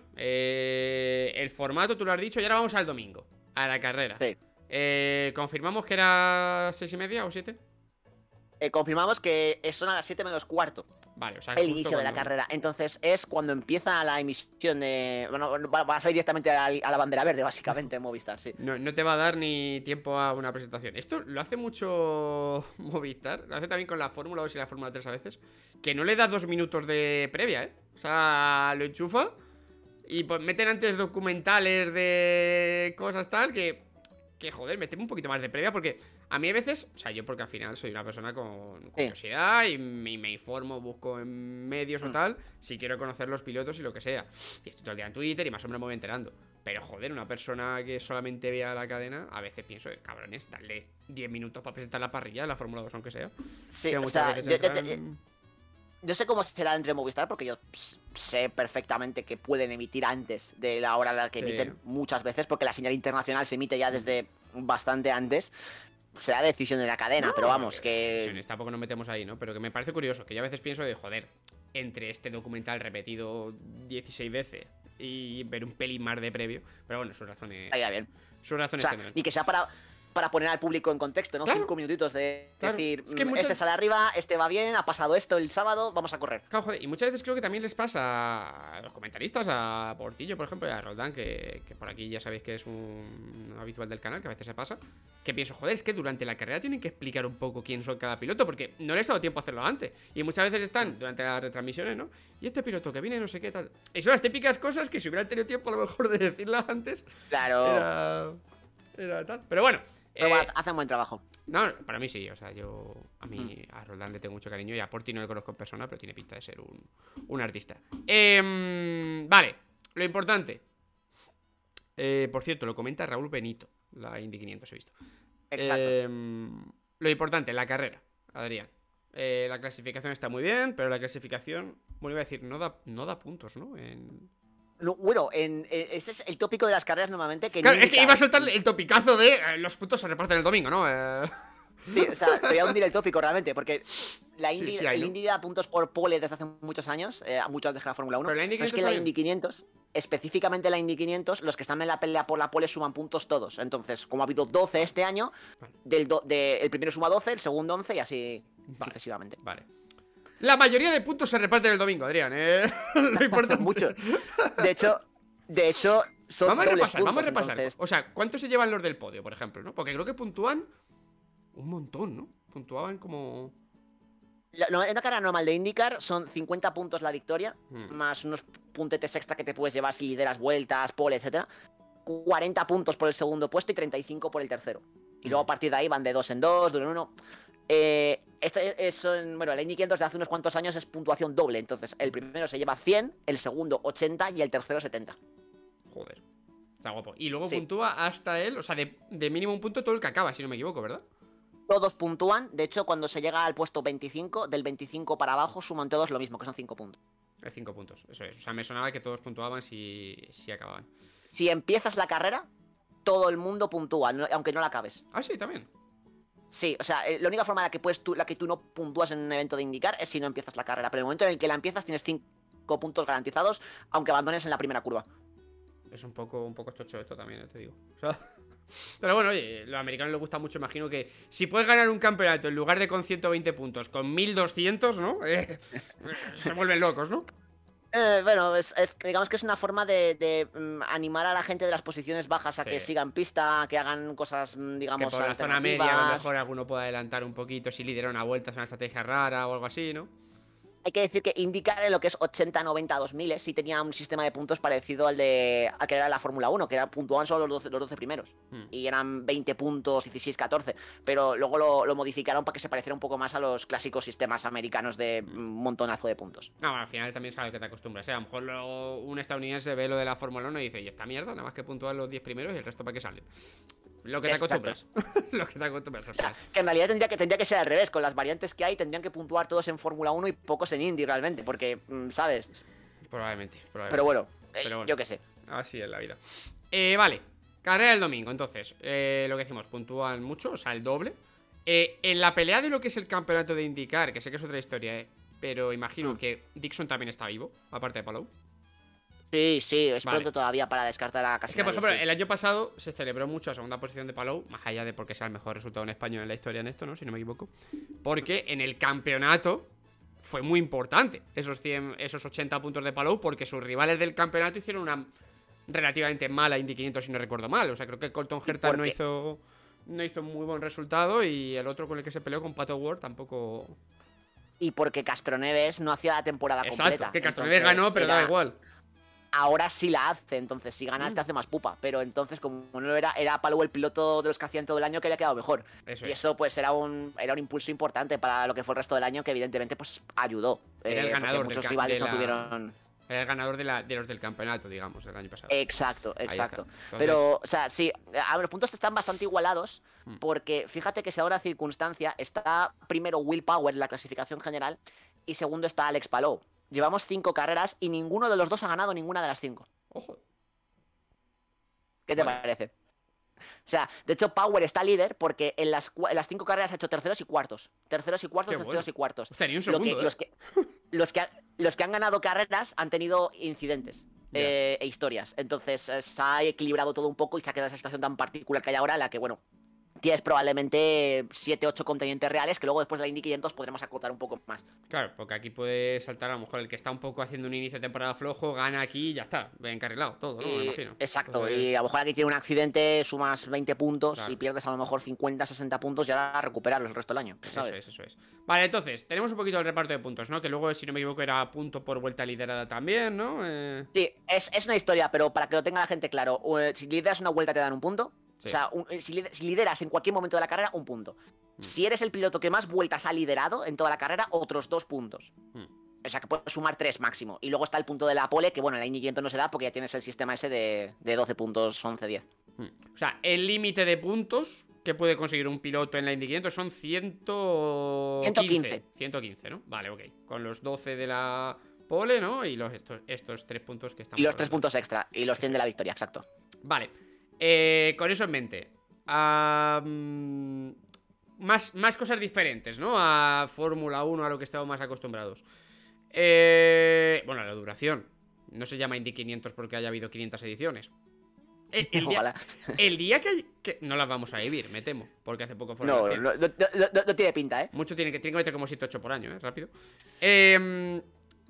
Eh, el formato, tú lo has dicho. Y ahora vamos al domingo, a la carrera. Sí. Eh, ¿Confirmamos que era seis y media o siete? Eh, confirmamos que son a las siete menos cuarto. Vale, o sea, el inicio cuando... de la carrera. Entonces es cuando empieza la emisión de... Bueno, va a salir directamente a la, a la bandera verde, básicamente, en Movistar, sí. No, no te va a dar ni tiempo a una presentación. Esto lo hace mucho Movistar. Lo hace también con la Fórmula dos y la Fórmula tres a veces. Que no le da dos minutos de previa, ¿eh? O sea, lo enchufa y pues meten antes documentales de cosas tal que... Que joder, meteme un poquito más de previa porque a mí a veces, o sea, yo porque al final soy una persona con curiosidad sí. y me, me informo, busco en medios mm. o tal, si quiero conocer los pilotos y lo que sea. Y estoy todo el día en Twitter y más o menos me voy enterando. Pero joder, una persona que solamente vea la cadena, a veces pienso, cabrones, dale diez minutos para presentar la parrilla de la Fórmula dos, aunque sea. Sí, que o sea, yo, entran... yo, yo, yo sé cómo será entre Movistar porque yo sé perfectamente que pueden emitir antes de la hora a la que sí. emiten muchas veces, porque la señal internacional se emite ya desde bastante antes. Será decisión de la cadena, no, pero vamos, que... Tampoco nos metemos ahí, ¿no? Pero que me parece curioso, que yo a veces pienso de, joder, entre este documental repetido dieciséis veces y ver un pelín más de previo, pero bueno, sus razones... Ahí va bien. Sus razones o sea, tendrán. Y que sea para... para poner al público en contexto, ¿no? Claro. Cinco minutitos de claro. decir, es que muchas... este sale arriba, este va bien, ha pasado esto el sábado, vamos a correr. Claro, joder, y muchas veces creo que también les pasa a los comentaristas, a Portillo, por ejemplo, y a Roldán, que, que por aquí ya sabéis que es un habitual del canal, que a veces se pasa, que pienso, joder, es que durante la carrera tienen que explicar un poco quién son cada piloto, porque no les ha dado tiempo a hacerlo antes. Y muchas veces están durante las retransmisiones, ¿no? Y este piloto que viene no sé qué tal. Y son las típicas cosas que si hubieran tenido tiempo a lo mejor de decirlas antes, claro. Era, era tal. Pero bueno. Pero eh, hacen buen trabajo. No, para mí sí, o sea, yo a mí mm. a Roldán le tengo mucho cariño y a Porti no le conozco en persona, pero tiene pinta de ser un, un artista. Eh, vale, lo importante. Eh, por cierto, lo comenta Raúl Benito, la Indy quinientos he visto. Exacto. Eh, lo importante, la carrera, Adrián. Eh, la clasificación está muy bien, pero la clasificación, bueno, iba a decir, no da, no da puntos, ¿no? En... Bueno, en, en, ese es el tópico de las carreras normalmente que claro, es que iba a soltar el topicazo de eh, los puntos se reparten el domingo, ¿no? Eh... Sí, o sea, voy a hundir el tópico realmente, porque la Indy, sí, sí hay, el ¿no? Indy da puntos por pole desde hace muchos años, eh, mucho antes que la Fórmula uno. Pero, la Indy pero es que la Indy quinientos, específicamente la Indy quinientos, los que están en la pelea por la pole suman puntos todos. Entonces, como ha habido doce este año, vale. del do, de, el primero suma doce, el segundo once y así vale. sucesivamente. Vale. La mayoría de puntos se reparten el domingo, Adrián, ¿eh? Lo importante. Mucho. De hecho... De hecho, son vamos a repasar, puntos, vamos a repasar. Entonces... O sea, ¿cuántos se llevan los del podio, por ejemplo, no? Porque creo que puntúan un montón, ¿no? Puntuaban como... la, una carrera normal de IndyCar son cincuenta puntos la victoria, hmm. más unos puntetes extra que te puedes llevar si lideras vueltas, pole, etcétera. cuarenta puntos por el segundo puesto y treinta y cinco por el tercero. Y hmm. luego a partir de ahí van de dos en dos, de uno en uno. Eh, este es, bueno, el Indy quinientos de hace unos cuantos años es puntuación doble. Entonces, el primero se lleva cien, el segundo ochenta y el tercero setenta. Joder, está guapo. Y luego sí. puntúa hasta él, o sea, de, de mínimo un punto todo el que acaba, si no me equivoco, ¿verdad? Todos puntúan, de hecho, cuando se llega al puesto veinticinco, del veinticinco para abajo suman todos lo mismo, que son cinco puntos. Es cinco puntos, eso es. O sea, me sonaba que todos puntuaban si, si acababan. Si empiezas la carrera, todo el mundo puntúa, no, aunque no la acabes. Ah, sí, también. Sí, o sea, la única forma en la que, puedes tú, la que tú no puntúas en un evento de IndyCar es si no empiezas la carrera. Pero en el momento en el que la empiezas tienes cinco puntos garantizados, aunque abandones en la primera curva. Es un poco, un poco chocho esto también, te digo. O sea... Pero bueno, oye, a los americanos les gusta mucho. Imagino que si puedes ganar un campeonato en lugar de con ciento veinte puntos, con mil doscientos, ¿no? Eh, se vuelven locos, ¿no? Eh, bueno, es, es, digamos que es una forma de, de um, animar a la gente de las posiciones bajas a sí. que sigan pista, que hagan cosas, digamos, que por la zona media a lo mejor alguno pueda adelantar un poquito si lidera una vuelta, es una estrategia rara o algo así, ¿no? Hay que decir que IndyCar en lo que es ochenta, noventa, dos mil sí tenía un sistema de puntos parecido al de a que era la Fórmula uno, que era, puntuaban solo los doce, los doce primeros. Hmm. Y eran veinte puntos, dieciséis, catorce. Pero luego lo, lo modificaron para que se pareciera un poco más a los clásicos sistemas americanos de un montonazo de puntos. No, bueno, al final también es a lo que te acostumbras. ¿eh? A lo mejor luego un estadounidense ve lo de la Fórmula uno y dice, y esta mierda, nada más que puntúan los diez primeros y el resto para qué salen. Lo que te acostumbras. Lo que te acostumbras. O sea, que en realidad tendría que, tendría que ser al revés. Con las variantes que hay, tendrían que puntuar todos en Fórmula uno y pocos en Indy realmente. Porque, ¿sabes? Probablemente. probablemente. Pero, bueno, eh, Pero bueno, yo qué sé. Así es la vida. Eh, vale. Carrera del domingo. Entonces, eh, lo que decimos, puntúan mucho, o sea, el doble. Eh, en la pelea de lo que es el campeonato de IndyCar, que sé que es otra historia, eh, pero imagino mm. que Dixon también está vivo, aparte de Palou. Sí, sí, es vale. pronto todavía para descartar a casi Es que, por nadie, ejemplo, sí. el año pasado se celebró mucho la segunda posición de Palou, más allá de porque sea el mejor resultado en español en la historia en esto, ¿no? Si no me equivoco. Porque en el campeonato fue muy importante esos, cien, esos ochenta puntos de Palou, porque sus rivales del campeonato hicieron una relativamente mala Indy quinientos, si no recuerdo mal. O sea, creo que Colton Herta no hizo, no hizo muy buen resultado y el otro con el que se peleó, con Pato Ward, tampoco... Y porque Castroneves no hacía la temporada Exacto, completa. Exacto, que Castroneves ganó, pero era... daba igual. Ahora sí la hace, entonces si ganas te hace más pupa. Pero entonces, como no era, era Palou el piloto de los que hacían todo el año que le ha quedado mejor. Eso y es. eso pues era un, era un impulso importante para lo que fue el resto del año, que evidentemente pues ayudó. Era el eh, ganador muchos del rivales de la... no tuvieron... Era el ganador de, la, de los del campeonato, digamos, del año pasado. Exacto, exacto. Entonces... Pero, o sea, sí, a ver, los puntos están bastante igualados, hmm. porque fíjate que si ahora circunstancia está primero Will Power en la clasificación general y segundo está Alex Palou. Llevamos cinco carreras y ninguno de los dos ha ganado ninguna de las cinco. Ojo. ¿Qué te vale. parece? O sea, de hecho, Power está líder porque en las, en las cinco carreras ha hecho terceros y cuartos. Terceros y cuartos, Qué terceros bueno. y cuartos. Hostia, ni un segundo, Lo que, ¿eh? los, que, los, que, los que han ganado carreras han tenido incidentes yeah. eh, e historias. Entonces, se ha equilibrado todo un poco y se ha quedado esa situación tan particular que hay ahora en la que, bueno, tienes probablemente siete ocho contendientes reales que luego después de la Indy quinientos podremos acotar un poco más. Claro, porque aquí puede saltar a lo mejor el que está un poco haciendo un inicio de temporada flojo, gana aquí y ya está, encarrilado todo, ¿no? Y, me imagino. Exacto, Entonces... y a lo mejor aquí tiene un accidente, sumas veinte puntos claro. y pierdes a lo mejor cincuenta, sesenta puntos y ahora a recuperarlos el resto del año, ¿sabes? Eso es, eso es. Vale, entonces, tenemos un poquito el reparto de puntos, ¿no? Que luego, si no me equivoco, era punto por vuelta liderada también, ¿no? Eh... Sí, es, es una historia, pero para que lo tenga la gente claro, si lideras una vuelta te dan un punto. Sí. O sea, un, si, si lideras en cualquier momento de la carrera, un punto. Mm. Si eres el piloto que más vueltas ha liderado en toda la carrera, otros dos puntos. Mm. O sea, que puedes sumar tres máximo. Y luego está el punto de la pole, que bueno, en la Indy quinientos no se da porque ya tienes el sistema ese de, de doce puntos, once, diez. Mm. O sea, el límite de puntos que puede conseguir un piloto en la Indy quinientos son ciento quince. ciento quince, ¿no? Vale, ok. Con los doce de la pole, ¿no? Y los, estos, estos tres puntos que están... Y los tres puntos extra. Y los cien de la victoria, exacto. Vale. Eh, con eso en mente, um, más, más cosas diferentes, ¿no? A Fórmula uno, a lo que estamos más acostumbrados. eh, Bueno, la duración. No se llama Indy quinientos porque haya habido quinientas ediciones. El, el, día, el día que, hay, que... No las vamos a vivir, me temo, porque hace poco fueron no, no, no, no, no tiene pinta, ¿eh? Mucho tiene que, tiene que meter como siete ocho por año, ¿eh? Rápido. Eh...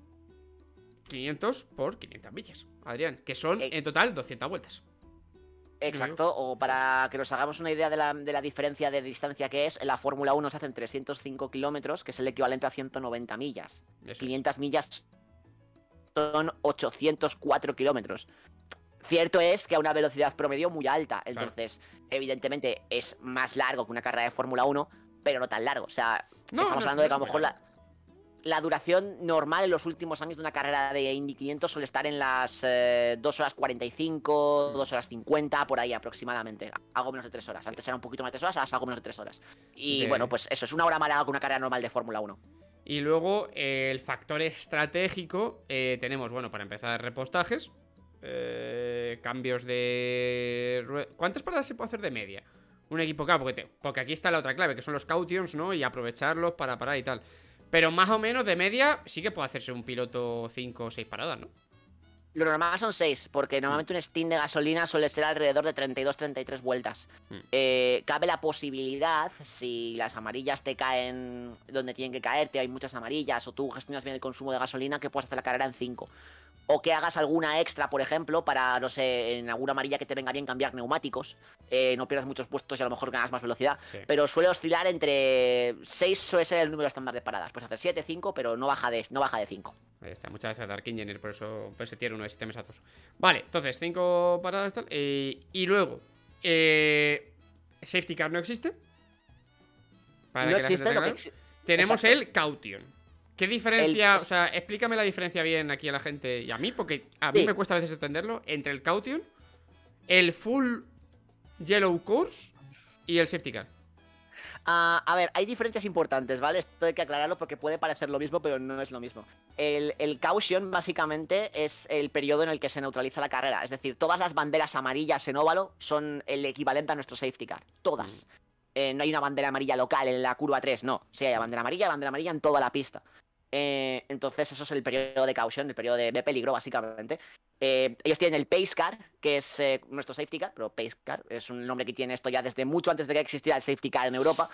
quinientos por quinientas millas, Adrián, que son en total doscientas vueltas. Exacto, o para que nos hagamos una idea de la, de la diferencia de distancia que es, en la Fórmula uno se hacen trescientos cinco kilómetros, que es el equivalente a ciento noventa millas. Eso quinientas es. millas son ochocientos cuatro kilómetros. Cierto es que a una velocidad promedio muy alta, entonces, claro, evidentemente es más largo que una carrera de Fórmula uno, pero no tan largo. O sea, no, estamos no, hablando no de que a lo mejor la, la duración normal en los últimos años de una carrera de Indy quinientos suele estar en las eh, dos horas cuarenta y cinco, dos horas cincuenta, por ahí aproximadamente. Algo menos de tres horas. Antes era un poquito más de tres horas, ahora es algo menos de tres horas. Y de... bueno, pues eso, es una hora más larga que una carrera normal de Fórmula uno. Y luego, eh, el factor estratégico, eh, tenemos, bueno, para empezar, repostajes. Eh, cambios de... ¿Cuántas paradas se puede hacer de media? Un equipo K, porque, te... porque aquí está la otra clave, que son los cautions, ¿no? Y aprovecharlos para parar y tal. Pero más o menos de media sí que puede hacerse un piloto cinco o seis paradas, ¿no? Lo normal son seis, porque normalmente mm. un stint de gasolina suele ser alrededor de treinta y dos treinta y tres vueltas. Mm. Eh, cabe la posibilidad, si las amarillas te caen donde tienen que caerte, hay muchas amarillas, o tú gestionas bien el consumo de gasolina, que puedas hacer la carrera en cinco. O que hagas alguna extra, por ejemplo, para, no sé, en alguna amarilla que te venga bien cambiar neumáticos. Eh, no pierdas muchos puestos y a lo mejor ganas más velocidad. Sí. Pero suele oscilar entre seis, suele ser el número estándar de paradas. Puedes hacer siete, cinco, pero no baja de, no baja de cinco. Ahí está, muchas veces Dark Engineer, por eso por ese tiene uno de siete mesazos. Vale, entonces, cinco paradas tal. Eh, y luego, eh, Safety Car no existe. Para no existe lo que ex... Tenemos Exacto. el Caution. ¿Qué diferencia? El... O sea, explícame la diferencia bien aquí a la gente y a mí, porque a mí sí. me cuesta a veces entenderlo, entre el Caution, el Full Yellow Course y el Safety Car. Uh, a ver, hay diferencias importantes, ¿vale? Esto hay que aclararlo porque puede parecer lo mismo, pero no es lo mismo. El, el Caution, básicamente, es el periodo en el que se neutraliza la carrera. Es decir, todas las banderas amarillas en óvalo son el equivalente a nuestro Safety Car. Todas. Mm. Eh, no hay una bandera amarilla local en la curva tres, no. Sí, hay bandera amarilla, bandera amarilla en toda la pista. Eh, entonces eso es el periodo de caution, el periodo de, de peligro, básicamente. Eh, ellos tienen el Pace Car, que es eh, nuestro Safety Car, pero Pace Car es un nombre que tiene esto ya desde mucho antes de que existiera el Safety Car en Europa.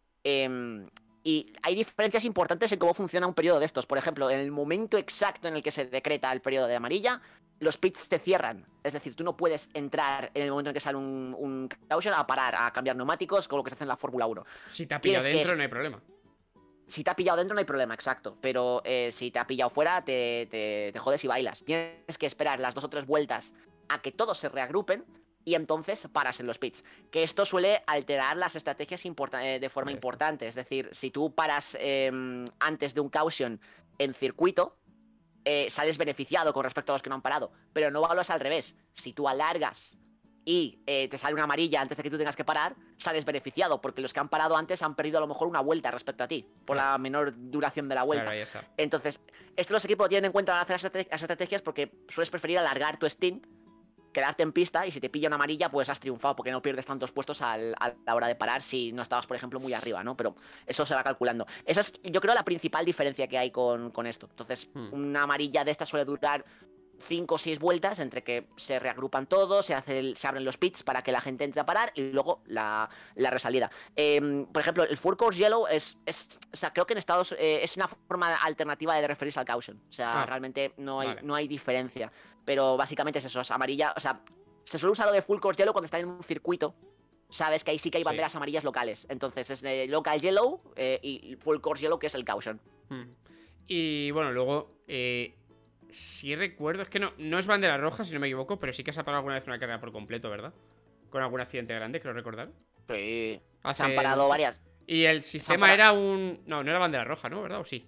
Eh, y hay diferencias importantes en cómo funciona un periodo de estos. Por ejemplo, en el momento exacto en el que se decreta el periodo de amarilla, los pits se cierran. Es decir, tú no puedes entrar en el momento en que sale un, un caution a parar, a cambiar neumáticos, con lo que se hace en la Fórmula uno. Si te ha pillado dentro, es... no hay problema. Si te ha pillado dentro no hay problema, exacto. Pero eh, si te ha pillado fuera, te, te, te jodes y bailas. Tienes que esperar las dos o tres vueltas a que todos se reagrupen y entonces paras en los pits. Que esto suele alterar las estrategias eh, de forma importante. Es decir, si tú paras eh, antes de un caution en circuito, eh, sales beneficiado con respecto a los que no han parado. Pero no lo es al revés. Si tú alargas y eh, te sale una amarilla antes de que tú tengas que parar, sales beneficiado, porque los que han parado antes han perdido a lo mejor una vuelta respecto a ti, por claro. la menor duración de la vuelta. Claro, ahí está. Entonces, esto los equipos tienen en cuenta al hacer las estrategias porque sueles preferir alargar tu stint, quedarte en pista, y si te pilla una amarilla, pues has triunfado, porque no pierdes tantos puestos al, a la hora de parar si no estabas, por ejemplo, muy arriba, ¿no? Pero eso se va calculando. Esa es, yo creo, la principal diferencia que hay con, con esto. Entonces, hmm. una amarilla de esta suele durar cinco o seis vueltas entre que se reagrupan todos, se, hace el, se abren los pits para que la gente entre a parar y luego la, la resalida. Eh, por ejemplo, el Full Course Yellow es, es, o sea, creo que en Estados eh, es una forma alternativa de referirse al caution. O sea, ah, realmente no hay, vale. no hay diferencia. Pero básicamente es eso, es amarilla, o sea, se suele usar lo de Full Course Yellow cuando están en un circuito. Sabes que ahí sí que hay banderas sí. amarillas locales. Entonces es de Local Yellow eh, y Full Course Yellow, que es el caution. Hmm. Y bueno, luego... Eh... Sí recuerdo, es que no, no es bandera roja, si no me equivoco, pero sí que se ha parado alguna vez una carrera por completo, ¿verdad? Con algún accidente grande, creo recordar. Sí, Hace se han parado mucho. varias. Y el sistema era un... No, no era bandera roja, ¿no? ¿Verdad? ¿O sí?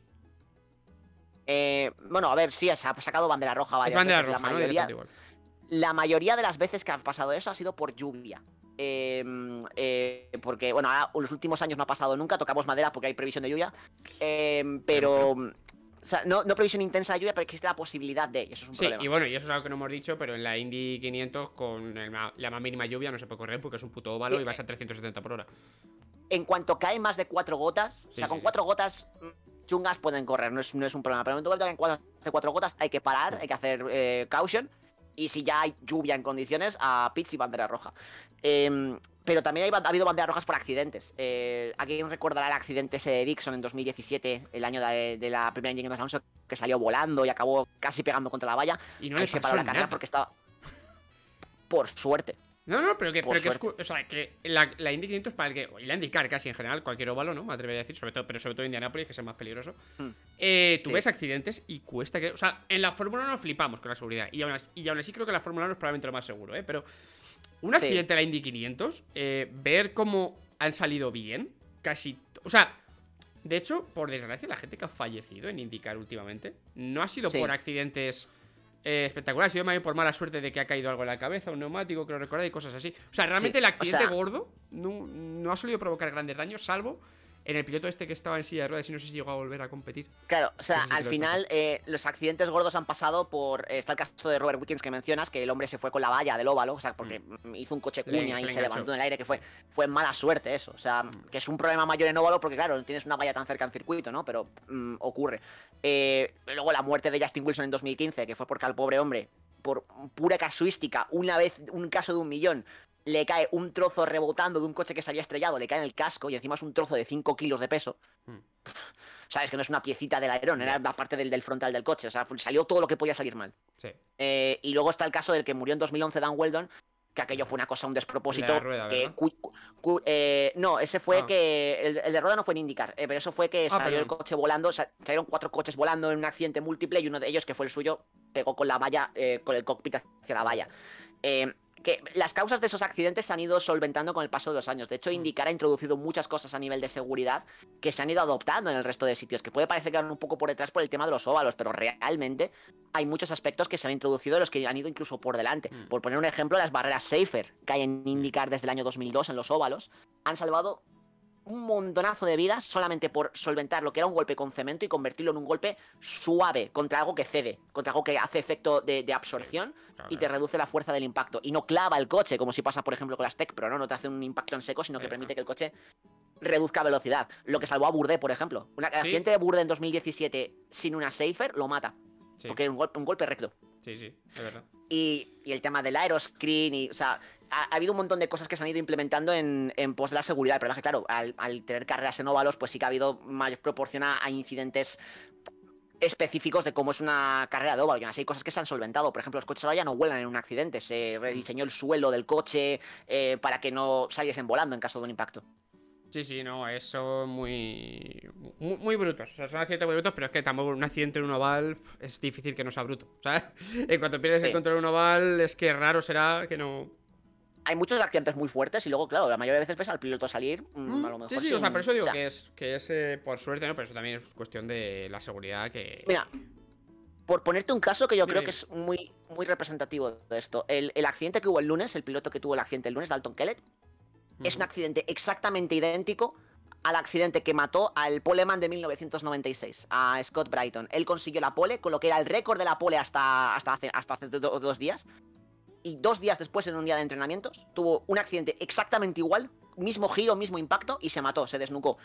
Eh, bueno, a ver, sí, se ha sacado bandera roja varias es bandera veces. roja, la mayoría, ¿no? La mayoría de las veces que ha pasado eso ha sido por lluvia. Eh, eh, porque, bueno, ahora, en los últimos años no ha pasado nunca, tocamos madera porque hay previsión de lluvia. Eh, pero... O sea, no, no previsión intensa de lluvia, pero existe la posibilidad de, y eso es un sí, problema. Y bueno, y eso es algo que no hemos dicho, pero en la Indy quinientos con el, la más mínima lluvia no se puede correr porque es un puto óvalo sí, y vas a trescientos setenta por hora. En cuanto cae más de cuatro gotas, sí, o sea, sí, con sí. cuatro gotas chungas pueden correr, no es, no es un problema. Pero en el momento que en cuatro, de cuatro gotas hay que parar, sí. hay que hacer eh, caution, y si ya hay lluvia en condiciones, a pits y bandera roja. Eh, pero también hay, ha habido banderas rojas por accidentes. Eh, ¿Alguien recordará el accidente ese de Dixon en dos mil diecisiete, el año de, de la primera Indy de Alonso, que salió volando y acabó casi pegando contra la valla? Y no Ahí le se pasó paró la carrera nada. porque estaba... Por suerte. No, no, pero que, Por pero que es, suerte. cu- o sea, que la, la Indy quinientos para el que, y la IndyCar casi en general, cualquier óvalo, ¿no? Me atrevería a decir, sobre todo, pero sobre todo Indianápolis, que es el más peligroso. Hmm. Eh, tú Sí. ves accidentes y cuesta que, o sea, en la Fórmula uno nos flipamos con la seguridad, y aún así, y aún así creo que la Fórmula uno es probablemente lo más seguro, ¿eh? Pero un Sí. accidente de la Indy quinientos, eh, ver cómo han salido bien, casi, o sea, de hecho, por desgracia, la gente que ha fallecido en IndyCar últimamente no ha sido Sí. por accidentes eh, espectaculares, ha sido más bien por mala suerte de que ha caído algo en la cabeza, un neumático, creo recordar, y cosas así. O sea, realmente Sí, el accidente o sea- gordo no, no ha solido provocar grandes daños, salvo en el piloto este que estaba en silla de ruedas y no sé si llegó a volver a competir. Claro, o sea, Ese sí que al lo final eh, los accidentes gordos han pasado por... eh, está el caso de Robert Wickens que mencionas, que el hombre se fue con la valla del óvalo, o sea, porque mm, hizo un coche Le- cuña se y le se enganchó. levantó en el aire, que fue, fue mala suerte eso. O sea, que es un problema mayor en óvalo porque, claro, no tienes una valla tan cerca en circuito, ¿no? Pero mm, ocurre. Eh, luego la muerte de Justin Wilson en dos mil quince, que fue porque al pobre hombre, por pura casuística, una vez, un caso de un millón, le cae un trozo rebotando de un coche que se había estrellado, le cae en el casco y encima es un trozo de cinco kilos de peso. Hmm. Sabes que no es una piecita del alerón, era la parte del, del frontal del coche. O sea, salió todo lo que podía salir mal. Sí. Eh, y luego está el caso del que murió en dos mil once, Dan Weldon, que aquello fue una cosa, un despropósito. De la rueda, que, ¿verdad? cu- cu- eh, no, ese fue Ah. que. El, el de rueda no fue en IndyCar, eh, pero eso fue que Ah, salió el perdón. coche volando. sa- Salieron cuatro coches volando en un accidente múltiple y uno de ellos, que fue el suyo, pegó con la valla, eh, con el cockpit hacia la valla. Eh, que las causas de esos accidentes se han ido solventando con el paso de los años. De hecho, IndyCar ha introducido muchas cosas a nivel de seguridad que se han ido adoptando en el resto de sitios, que puede parecer que van un poco por detrás por el tema de los óvalos, pero realmente hay muchos aspectos que se han introducido, los que han ido incluso por delante. Mm. Por poner un ejemplo, las barreras SABER que hay en IndyCar desde el año dos mil dos en los óvalos han salvado un montonazo de vidas solamente por solventar lo que era un golpe con cemento y convertirlo en un golpe suave contra algo que cede, contra algo que hace efecto de, de absorción Claro, y te claro. reduce la fuerza del impacto. Y no clava el coche, como si pasa, por ejemplo, con las Tech Pro, ¿no? No te hace un impacto en seco, sino que Ahí está. permite que el coche reduzca velocidad. Lo que salvó a Bourdais, por ejemplo. Un accidente de Bourdais en dos mil diecisiete sin una SAFER lo mata. Sí, Porque era un golpe, un golpe recto. sí, sí, es verdad. Y, y el tema del aeroscreen, y, o sea, ha, ha habido un montón de cosas que se han ido implementando en, en pos de la seguridad. Pero es que, claro, al, al tener carreras en óvalos, pues sí que ha habido mayor proporción a, a incidentes específicos de cómo es una carrera de óvalo. Y aún así hay cosas que se han solventado. Por ejemplo, los coches ahora ya no vuelan en un accidente. Se rediseñó el suelo del coche eh, para que no saliesen volando en caso de un impacto. Sí, sí, no, eso muy, muy, muy brutos. O sea, son accidentes muy brutos, pero es que tampoco un accidente en un oval pf, es difícil que no sea bruto. O sea, en cuanto pierdes el Sí. control en un oval, es que raro será que no. Hay muchos accidentes muy fuertes y luego, claro, la mayoría de veces ves al piloto salir, mm, a lo mejor Sí, sí, o sea, sin- por eso digo o sea, que es, que es eh, por suerte, ¿no? Pero eso también es cuestión de la seguridad que. Mira, por ponerte un caso que yo Dime, creo dime. que es muy, muy representativo de esto. El, el accidente que hubo el lunes, el piloto que tuvo el accidente el lunes, Dalton Kellett, es un Ujú. accidente exactamente idéntico al accidente que mató al poleman de mil novecientos noventa y seis, a Scott Brighton. Él consiguió la pole, con lo que era el récord de la pole hasta, hasta hace, hasta hace do- dos días. Y dos días después, en un día de entrenamientos, tuvo un accidente exactamente igual, mismo giro, mismo impacto, y se mató, se desnucó.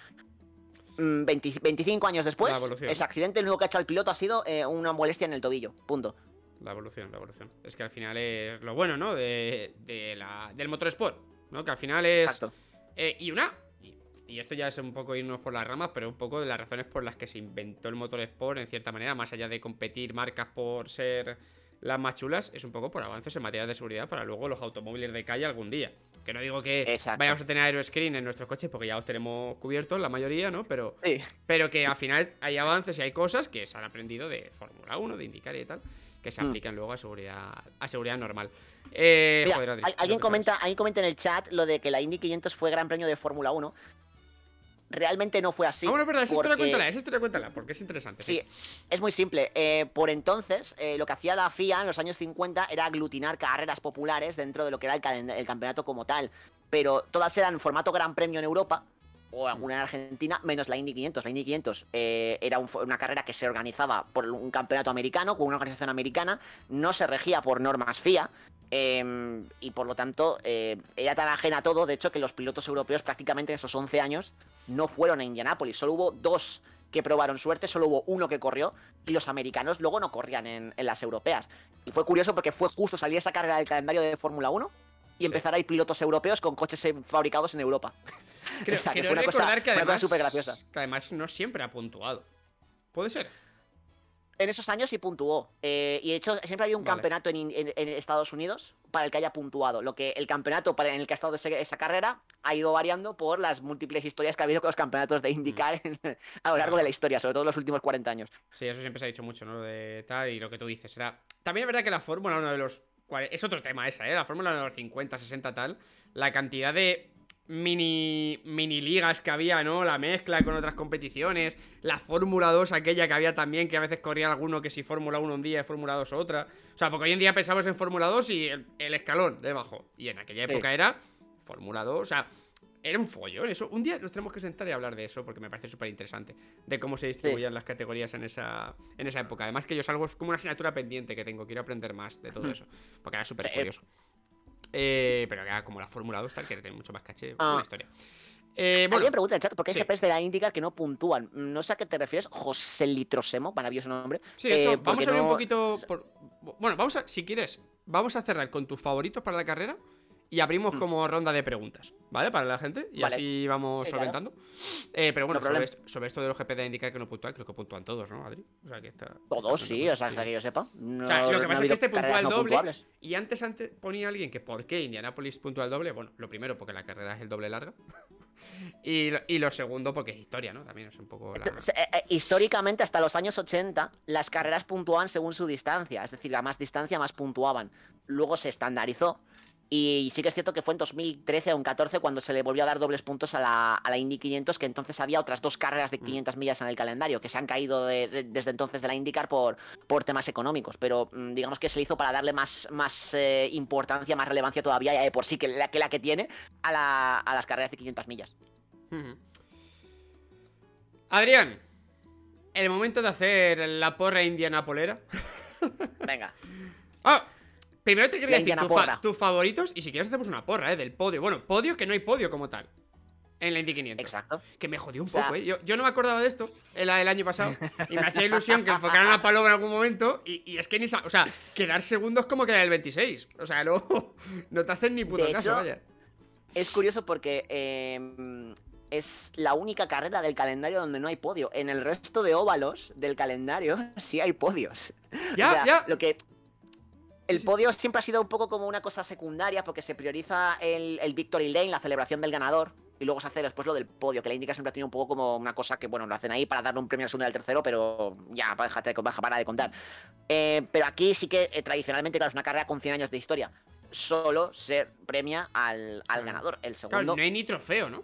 Mm, veinte veinticinco años después, La evolución. ese accidente, lo único que ha hecho al piloto ha sido eh, una molestia en el tobillo. Punto. La evolución, la evolución. Es que al final es lo bueno, ¿no? De, de la, del motorsport, ¿no? Que al final es. Exacto. Eh, y una. Y, y esto ya es un poco irnos por las ramas, pero un poco de las razones por las que se inventó el motorsport, en cierta manera, más allá de competir marcas por ser las más chulas, es un poco por avances en materia de seguridad para luego los automóviles de calle algún día. Que no digo que Exacto. vayamos a tener aeroscreen en nuestros coches, porque ya los tenemos cubiertos, la mayoría, ¿no? Pero, Sí. pero que al final hay avances y hay cosas que se han aprendido de Fórmula uno, de INDYCAR y tal, que se Mm. aplican luego a seguridad, a seguridad normal. Eh, Mira, joder, Adri, al- es lo alguien, que comenta, alguien comenta en el chat lo de que la Indy quinientos fue Gran Premio de Fórmula uno. Realmente no fue así. sabes. Ah, bueno, es verdad, esa historia porque- cuéntala, esa historia cuéntala, porque es interesante. Sí, es muy simple. Eh, por entonces, eh, lo que hacía la F I A en los años cincuenta era aglutinar carreras populares dentro de lo que era el, calen- el campeonato como tal. Pero todas eran en formato Gran Premio en Europa, o alguna en Argentina, menos la Indy quinientos. La Indy quinientos eh, era un- una carrera que se organizaba por un campeonato americano, con una organización americana, no se regía por normas F I A. eh, y por lo tanto, eh, era tan ajena a todo, de hecho, que los pilotos europeos prácticamente en esos once años no fueron a Indianápolis. Solo hubo dos que probaron suerte, solo hubo uno que corrió, y los americanos luego no corrían en, en las europeas. Y fue curioso porque fue justo salir esa carrera del calendario de Fórmula uno y Sí. empezar a ir pilotos europeos con coches eh, fabricados en Europa. Creo, O sea, que creo fue una cosa- recordar que una cosa además, súper graciosa. que además no siempre ha puntuado. ¿Puede ser? En esos años sí puntuó. Eh, y de hecho, siempre había un Vale. campeonato en, en- en Estados Unidos para el que haya puntuado. Lo que el campeonato para, en el que ha estado ese- esa carrera ha ido variando por las múltiples historias que ha habido con los campeonatos de INDYCAR en- a lo largo de la historia, sobre todo en los últimos cuarenta años. Sí, eso siempre se ha dicho mucho, ¿no? Lo de tal y lo que tú dices. Era... También es verdad que la Fórmula, uno de los... Es otro tema esa, ¿eh? La Fórmula de los cincuenta, sesenta, tal. La cantidad de mini, mini ligas que había, ¿no? La mezcla con otras competiciones. La Fórmula dos, aquella que había también, que a veces corría alguno que si Fórmula uno un día y Fórmula dos otra. O sea, porque hoy en día pensamos en Fórmula dos y el, el escalón debajo. Y en aquella época Sí. era Fórmula dos, o sea... Era un follón eso. Un día nos tenemos que sentar y hablar de eso porque me parece súper interesante. De cómo se distribuían sí. las categorías en esa, en esa época. Además que yo salgo, es como una asignatura pendiente que tengo. Quiero aprender más de todo mm. eso. Porque era súper sí. curioso. Eh, pero era como la Fórmula dos tal, que tiene mucho más caché. Ah. Una historia. Eh, bueno, Alguien pregunta en el chat por qué hay sí. G Ps de la INDYCAR que no puntúan. No sé a qué te refieres. José Litrosemo, maravilloso nombre. Sí, de hecho, eh, vamos a ver no... un poquito. Por... Bueno, vamos a, si quieres, vamos a cerrar con tus favoritos para la carrera. Y abrimos como ronda de preguntas, ¿vale? Para la gente. Y vale. así vamos sí, solventando. Claro. Eh, pero bueno, no sobre, esto, sobre esto de los G P de indicar que no puntúan, creo que puntúan todos, ¿no, Adri? O sea, que está. Todos, está sí, o sea, hasta que yo sepa. No, o sea, lo que pasa no es que este puntúa el no doble. Puntuables. Y antes, antes ponía alguien que ¿por qué Indianapolis puntúa el doble? Bueno, lo primero, porque la carrera es el doble larga. Y lo, y lo segundo, porque es historia, ¿no? También es un poco la... eh, eh, Históricamente, hasta los años ochenta, las carreras puntuaban según su distancia. Es decir, a más distancia, más puntuaban. Luego se estandarizó. Y sí que es cierto que fue en dos mil trece o en catorce cuando se le volvió a dar dobles puntos a la, a la Indy quinientos, que entonces había otras dos carreras de quinientas millas en el calendario, que se han caído de, de, desde entonces de la INDYCAR por, por temas económicos. Pero mmm, digamos que se le hizo para darle más, más eh, importancia, más relevancia todavía, ya de por sí, que la que, la que tiene a, la, a las carreras de quinientas millas. Uh-huh. Adrián, el momento de hacer la porra indianapolera. Venga. ¡Ah! Primero te quería decir tu fa tus favoritos. Y si quieres hacemos una porra, ¿eh? Del podio. Bueno, podio que no hay podio como tal en la Indy quinientos. Exacto. Que me jodió un o sea... poco, ¿eh? Yo, yo no me acordaba de esto el, el año pasado. Y me hacía ilusión que enfocaran a Paloma en algún momento. Y, y es que ni sa... O sea, quedar segundos como quedar el veintiséis. O sea, no, no te hacen ni puto de caso, hecho, vaya. Es curioso porque... Eh... es la única carrera del calendario donde no hay podio. En el resto de óvalos del calendario sí hay podios. Ya, o sea, ya. Lo que... El podio siempre ha sido un poco como una cosa secundaria porque se prioriza el, el Victory Lane, la celebración del ganador, y luego se hace después lo del podio, que la INDYCAR siempre ha tenido un poco como una cosa que, bueno, lo hacen ahí para darle un premio al segundo y al tercero, pero ya, déjate, para de contar. Eh, pero aquí sí que eh, tradicionalmente, claro, es una carrera con cien años de historia. Solo se premia al, al ganador. El segundo... Claro, no hay ni trofeo, ¿no?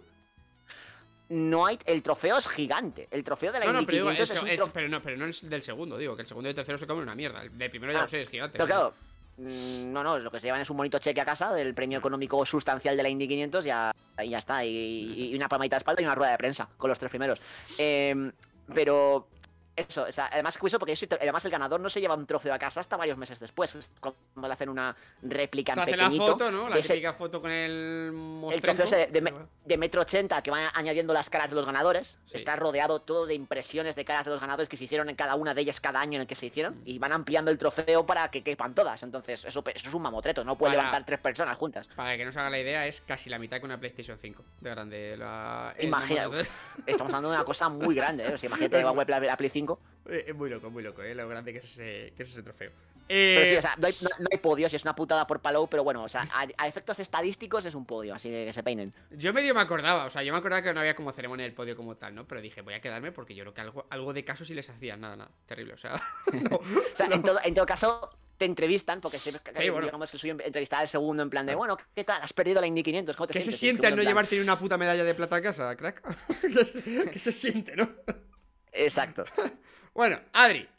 No hay, el trofeo es gigante. El trofeo de la no, no, Indy pero, quinientos digo, es un es, trof... pero no, pero no es del segundo, digo, que el segundo y el tercero se comen una mierda. El de primero ya ah, lo sé, es gigante. Pero claro, no, no, lo que se llevan es un bonito cheque a casa del premio económico sustancial de la Indy quinientos ya, y ya está. Y, y una palmadita de espalda y una rueda de prensa con los tres primeros. Eh, pero... Eso, o sea, además es curioso porque yo soy, además el ganador no se lleva un trofeo a casa hasta varios meses después. Cuando le hacen una réplica en pequeñito. Se hace la foto, ¿no? La ese, típica foto con el El trofeo ese de, de, de metro ochenta que va añadiendo las caras de los ganadores. Sí. Está rodeado todo de impresiones de caras de los ganadores que se hicieron en cada una de ellas cada año en el que se hicieron. Y van ampliando el trofeo para que quepan todas. Entonces, eso, eso es un mamotreto. No puede para, levantar tres personas juntas. Para que no se haga la idea, es casi la mitad que una PlayStation cinco de grande. La, Imagina, estamos hablando de una cosa muy grande, ¿eh? O sea, imagínate la web la, la Play cinco. Es muy loco, muy loco, ¿eh? Lo grande que es ese, que es ese trofeo. Eh... Pero sí, o sea, no hay, no, no hay podios y es una putada por Palou, pero bueno, o sea, a, a efectos estadísticos es un podio, así que, que se peinen. Yo medio me acordaba, o sea, yo me acordaba que no había como ceremonia del podio como tal, ¿no? Pero dije, voy a quedarme porque yo creo que algo, algo de caso sí les hacían, nada, nada, terrible, o sea... No, o sea, no. en, todo, en todo caso... Te entrevistan, porque siempre sí, bueno. digamos que soy entrevistar al segundo en plan de, bueno, ¿qué tal? ¿Has perdido la Indy quinientos? ¿Cómo te ¿Qué sientes? se siente al no llevarte ni una puta medalla de plata a casa, crack? ¿Qué se siente, no? Exacto. Bueno, Adri,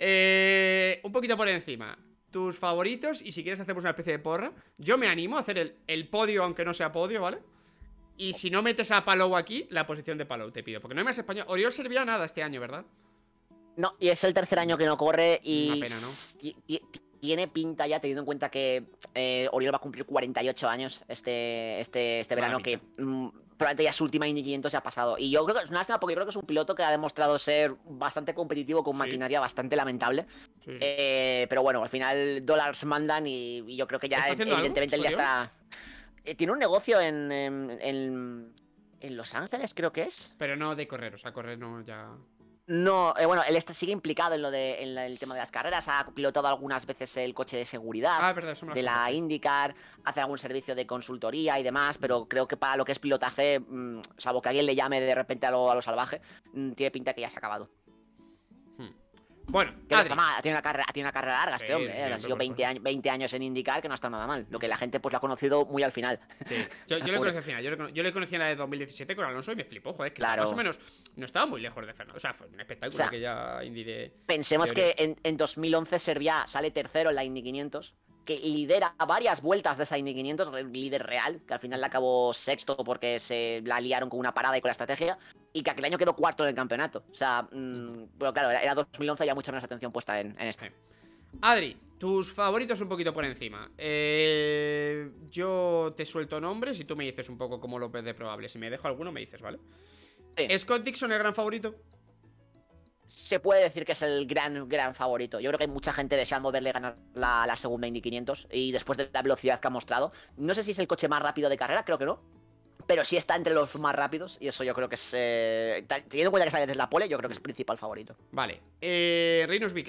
eh, un poquito por encima. Tus favoritos, y si quieres hacemos una especie de porra. Yo me animo a hacer el, el podio, aunque no sea podio, ¿vale? Y si no metes a Palou aquí, la posición de Palou te pido, porque no hay más español. Oriol servía nada este año, ¿verdad? No, y es el tercer año que no corre y... Una pena, ¿no? Tiene pinta ya, teniendo en cuenta que eh, Oriol va a cumplir cuarenta y ocho años este, este, este verano, que mm, probablemente ya su última Indy quinientos ya ha pasado. Y yo creo que es una lástima porque yo creo que es un piloto que ha demostrado ser bastante competitivo con sí. maquinaria bastante lamentable. Sí, sí. Eh, pero bueno, al final dólares mandan y, y yo creo que ya evidentemente él ya está... Eh, tiene un negocio en, en, en, en Los Ángeles, creo que es. Pero no de correr, o sea, correr no ya... No, eh, bueno, él está, sigue implicado en lo de en la- el tema de las carreras, ha pilotado algunas veces el coche de seguridad Ah, es verdad, eso me lo de has la contado, sí. INDYCAR, hace algún servicio de consultoría y demás, pero creo que para lo que es pilotaje, mmm, salvo que alguien le llame de repente a lo, a lo salvaje, mmm, tiene pinta que ya se ha acabado. Hmm. Bueno, Que no Adri. está mal, tiene una carrera, tiene una carrera larga Sí, este hombre, sí, ¿eh? hombre, Han sido por veinte supuesto. años, veinte años en INDYCAR, que no está nada mal. Lo que la gente pues lo ha conocido muy al final. Sí, yo, yo le Pobre. conocí al final, yo le, cono- yo le conocí en la de dos mil diecisiete con Alonso y me flipó, joder, que está Claro. más o menos, no estaba muy lejos de Fernando, o sea, fue un espectáculo O sea, aquella Indy de... Pensemos de que en, en dos mil once Serbia sale tercero en la Indy quinientos, que lidera varias vueltas de esa Indy quinientos, re- líder real, que al final la acabó sexto porque se la liaron con una parada y con la estrategia, y que aquel año quedó cuarto en el campeonato. O sea, mmm, pero claro, era, era dos mil once y ya mucha menos atención puesta en, en esto. Sí. Adri, tus favoritos un poquito por encima. Eh, yo te suelto nombres y tú me dices un poco cómo lo ves de probable. Si me dejo alguno, me dices, ¿vale? Sí. ¿Scott Dixon el gran favorito? Se puede decir que es el gran, gran favorito. Yo creo que hay mucha gente deseando verle ganar la, la segunda Indy quinientos y después de la velocidad que ha mostrado. No sé si es el coche más rápido de carrera, creo que no. Pero sí está entre los más rápidos y eso yo creo que es... Eh, teniendo en cuenta que sale desde la pole, yo creo que es principal favorito. Vale. Eh, Rinus B K.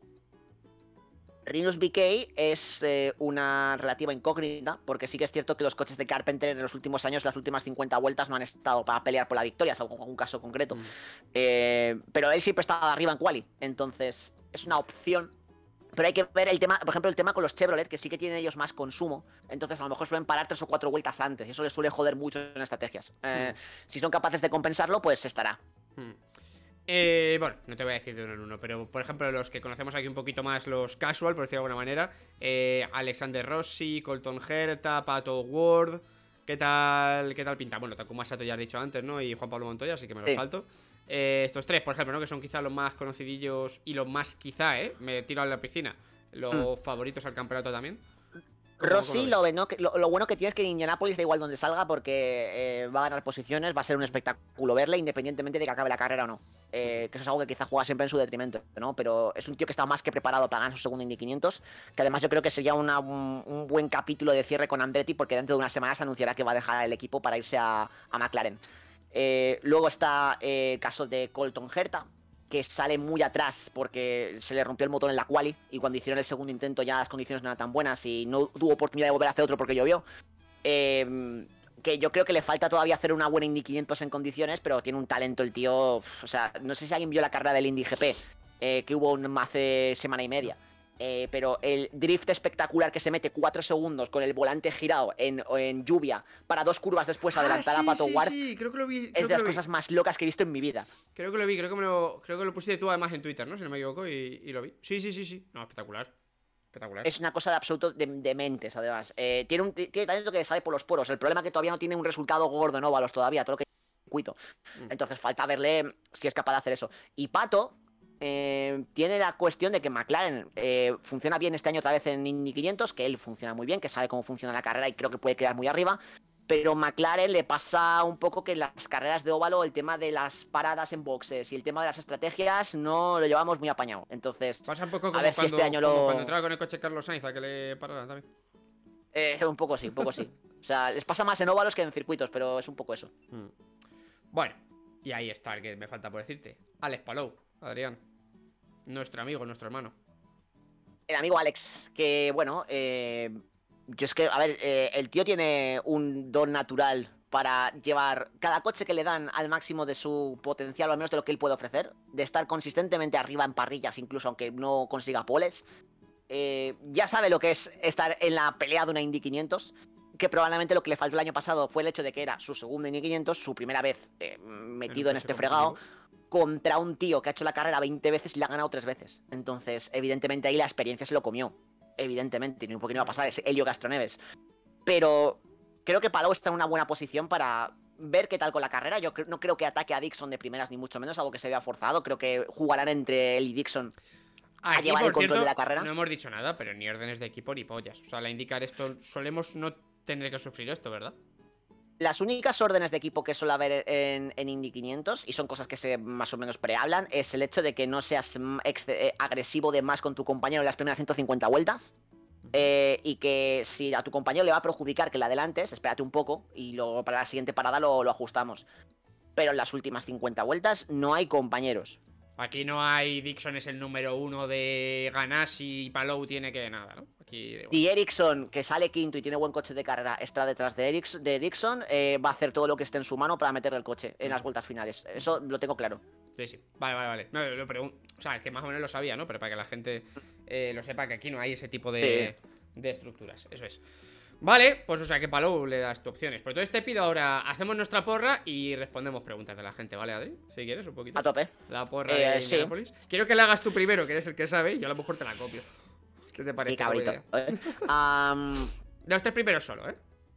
Rinus B K es eh, una relativa incógnita, porque sí que es cierto que los coches de Carpenter en los últimos años, las últimas cincuenta vueltas, no han estado para pelear por la victoria, salvo con un caso concreto. Mm. Eh, pero él siempre estaba arriba en quali, entonces es una opción. Pero hay que ver el tema, por ejemplo, el tema con los Chevrolet, que sí que tienen ellos más consumo. Entonces a lo mejor suelen parar tres o cuatro vueltas antes, y eso les suele joder mucho en estrategias. Eh, Mm. Si son capaces de compensarlo, pues estará. Hmm. Eh, bueno, no te voy a decir de uno en uno, pero por ejemplo, los que conocemos aquí un poquito más, los casual, por decirlo de alguna manera, eh, Alexander Rossi, Colton Herta, Pato Ward, ¿qué tal, qué tal pinta? Bueno, Takuma Sato ya has dicho antes, ¿no? Y Juan Pablo Montoya, así que me lo Sí. salto. Eh, estos tres, por ejemplo, ¿no? Que son quizá los más conocidillos y los más quizá, ¿eh? Me tiro a la piscina. Los favoritos al campeonato también. ¿Cómo- Rossi, cómo lo, ves? ve- ¿no? que- lo, lo bueno que tiene es que en Indianapolis da igual donde salga porque eh, va a ganar posiciones, va a ser un espectáculo verle independientemente de que acabe la carrera o no. Eh, que eso es algo que quizá juega siempre en su detrimento, ¿no? Pero es un tío que está más que preparado para ganar su segundo Indy quinientos, que además yo creo que sería una- un, un buen capítulo de cierre con Andretti porque dentro de unas semanas anunciará que va a dejar el equipo para irse a, a McLaren. Eh, luego está eh, el caso de Colton Herta, que sale muy atrás porque se le rompió el motor en la quali y cuando hicieron el segundo intento ya las condiciones no eran tan buenas y no tuvo oportunidad de volver a hacer otro porque llovió. Eh, que yo creo que le falta todavía hacer una buena Indy quinientos en condiciones, pero tiene un talento el tío. O sea, no sé si alguien vio la carrera del Indy G P, eh, que hubo un, hace semana y media. Eh, pero el drift espectacular que se mete cuatro segundos con el volante girado en, en lluvia para dos curvas después adelantar Ah, a sí, Pato sí, Ward sí, creo que lo vi. es Creo de que las lo vi. cosas más locas que he visto en mi vida. Creo que lo vi, creo que me lo, creo que lo pusiste tú además en Twitter, ¿no? Si no me equivoco, y, y lo vi. Sí, sí, sí, sí. No, espectacular. Espectacular. Es una cosa de absoluto de, de mentes, además. Eh, tiene, un, tiene talento que sale por los poros. El problema es que todavía no tiene un resultado gordo en óvalos todavía, todo lo que circuito. Mm. Entonces falta verle si es capaz de hacer eso. Y Pato eh, tiene la cuestión de que McLaren eh, funciona bien este año otra vez en Indy quinientos, que él funciona muy bien, que sabe cómo funciona la carrera y creo que puede quedar muy arriba. Pero McLaren le pasa un poco que en las carreras de óvalo el tema de las paradas en boxes y el tema de las estrategias no lo llevamos muy apañado. Entonces, Pasa un poco a como, ver si cuando, este año como lo... cuando entraba con el coche Carlos Sainz a que le pararan también. Eh, un poco sí, un poco sí. O sea, les pasa más en óvalos que en circuitos, pero es un poco eso. Mm. Bueno, y ahí está el que me falta por decirte. Alex Palou, Adrián. Nuestro amigo, nuestro hermano. El amigo Alex, que bueno, eh, yo es que, a ver, eh, el tío tiene un don natural para llevar cada coche que le dan al máximo de su potencial, o al menos de lo que él puede ofrecer, de estar consistentemente arriba en parrillas, incluso aunque no consiga poles. Eh, ya sabe lo que es estar en la pelea de una Indy quinientos, que probablemente lo que le faltó el año pasado fue el hecho de que era su segunda Indy quinientos, su primera vez eh, metido en este fregado, contra un tío que ha hecho la carrera veinte veces y la ha ganado tres veces. Entonces, evidentemente ahí la experiencia se lo comió. Evidentemente, ni un poquito va a pasar, es Helio Castroneves. Pero creo que Palou está en una buena posición para ver qué tal con la carrera. Yo no creo que ataque a Dixon de primeras, ni mucho menos, algo que se vea forzado. Creo que jugarán entre él y Dixon a Aquí, llevar por el control cierto, de la carrera. no hemos dicho nada, pero ni órdenes de equipo ni pollas. O sea, la indicar esto, solemos no tener que sufrir esto, ¿verdad? Las únicas órdenes de equipo que suele haber en, en Indy quinientos, y son cosas que se más o menos prehablan, es el hecho de que no seas eh, agresivo de más con tu compañero en las primeras ciento cincuenta vueltas. Eh, y que si a tu compañero le va a perjudicar que le adelantes, espérate un poco y luego para la siguiente parada lo, lo ajustamos. Pero en las últimas cincuenta vueltas no hay compañeros. Aquí no hay Dixon es el número uno de Ganassi y Palou tiene que nada, ¿no? Aquí de Y Ericsson, que sale quinto y tiene buen coche de carrera, está detrás de, Erics, de Dixon, eh, va a hacer todo lo que esté en su mano para meterle el coche en las vueltas finales. Eso lo tengo claro. Sí, sí. Vale, vale, vale. No, lo pregunto. O sea, que más o menos lo sabía, ¿no? Pero para que la gente eh, lo sepa, que aquí no hay ese tipo de, sí. de estructuras. Eso es. Vale, pues o sea que Palou le das tu opciones. Pues entonces te pido ahora, hacemos nuestra porra y respondemos preguntas de la gente, ¿vale, Adri? Si quieres, un poquito. A tope. La porra eh, de Indianapolis. Sí. Quiero que la hagas tú primero, que eres el que sabe, y yo a lo mejor te la copio. ¿Qué te parece? Y cabrito. um... De los tres primeros solo, ¿eh?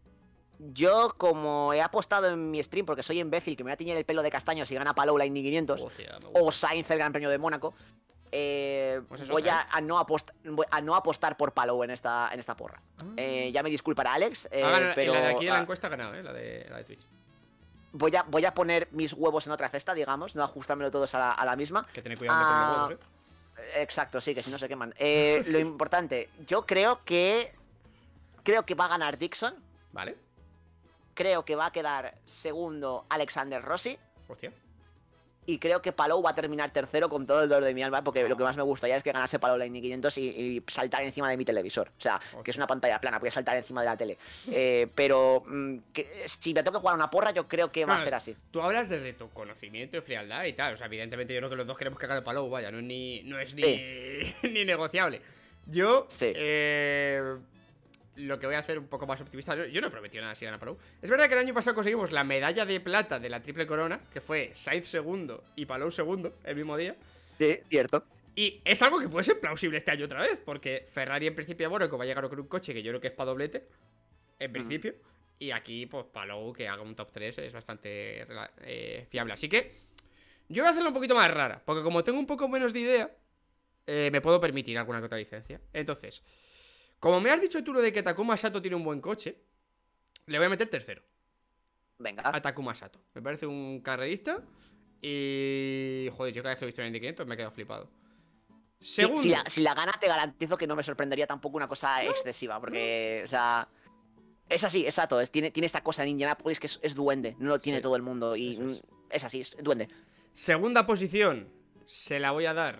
Yo, como he apostado en mi stream, porque soy imbécil, que me voy a tiñer el pelo de castaño si gana Palou la Indy quinientos, Hostia, o Sainz el Gran Premio de Mónaco, eh, pues voy a, a, no apost a no apostar por Palou en esta, en esta porra. Ah. Eh, ya me disculpará Alex, eh, ah, pero... La de aquí de la encuesta ha ganado, ¿eh? La de, la de Twitch. Voy a, voy a poner mis huevos en otra cesta, digamos, no ajustármelo todos a la, a la misma. Que tener cuidado con ah, los huevos, ¿eh? Exacto, sí, que si no se queman. Eh, lo importante, yo creo que... Creo que va a ganar Dixon. Vale. Creo que va a quedar segundo Alexander Rossi. Hostia. Y creo que Palou va a terminar tercero con todo el dolor de mi alma, porque lo que más me gustaría es que ganase Palou la Indy quinientos y, y saltar encima de mi televisor. O sea, okay. que es una pantalla plana, voy a saltar encima de la tele. Eh, pero mm, que, si me tengo que jugar una porra, yo creo que va no, a ser así. Tú hablas desde tu conocimiento y frialdad y tal. O sea, evidentemente yo creo que los dos queremos que gane Palou, vaya, no es ni, no es ni, sí. ni negociable. Yo... Sí. Eh... Lo que voy a hacer un poco más optimista. Yo, yo no he prometido nada si gana Palou. Es verdad que el año pasado conseguimos la medalla de plata de la triple corona, que fue Sainz segundo y Palou segundo el mismo día. Sí, cierto. Y es algo que puede ser plausible este año otra vez, porque Ferrari en principio, bueno, que va a llegar con un coche que yo creo que es para doblete, en principio. Mm. Y aquí, pues Palou que haga un top tres es bastante eh, fiable. Así que yo voy a hacerlo un poquito más rara, porque como tengo un poco menos de idea, eh, me puedo permitir alguna que otra licencia. Entonces... Como me has dicho tú lo de que Takuma Sato tiene un buen coche, le voy a meter tercero. Venga. A Takuma Sato. Me parece un carrerista. Y... Joder, yo cada vez que he visto en Indy quinientos me he quedado flipado. Segundo. Si, si, la, si la gana, te garantizo que no me sorprendería tampoco una cosa no, excesiva. Porque, no. o sea... Es así, es Sato. Es, tiene, tiene esta cosa en Indianapolis que es, es duende. No lo tiene sí, todo el mundo. Y es. es así, es duende. Segunda posición. Se la voy a dar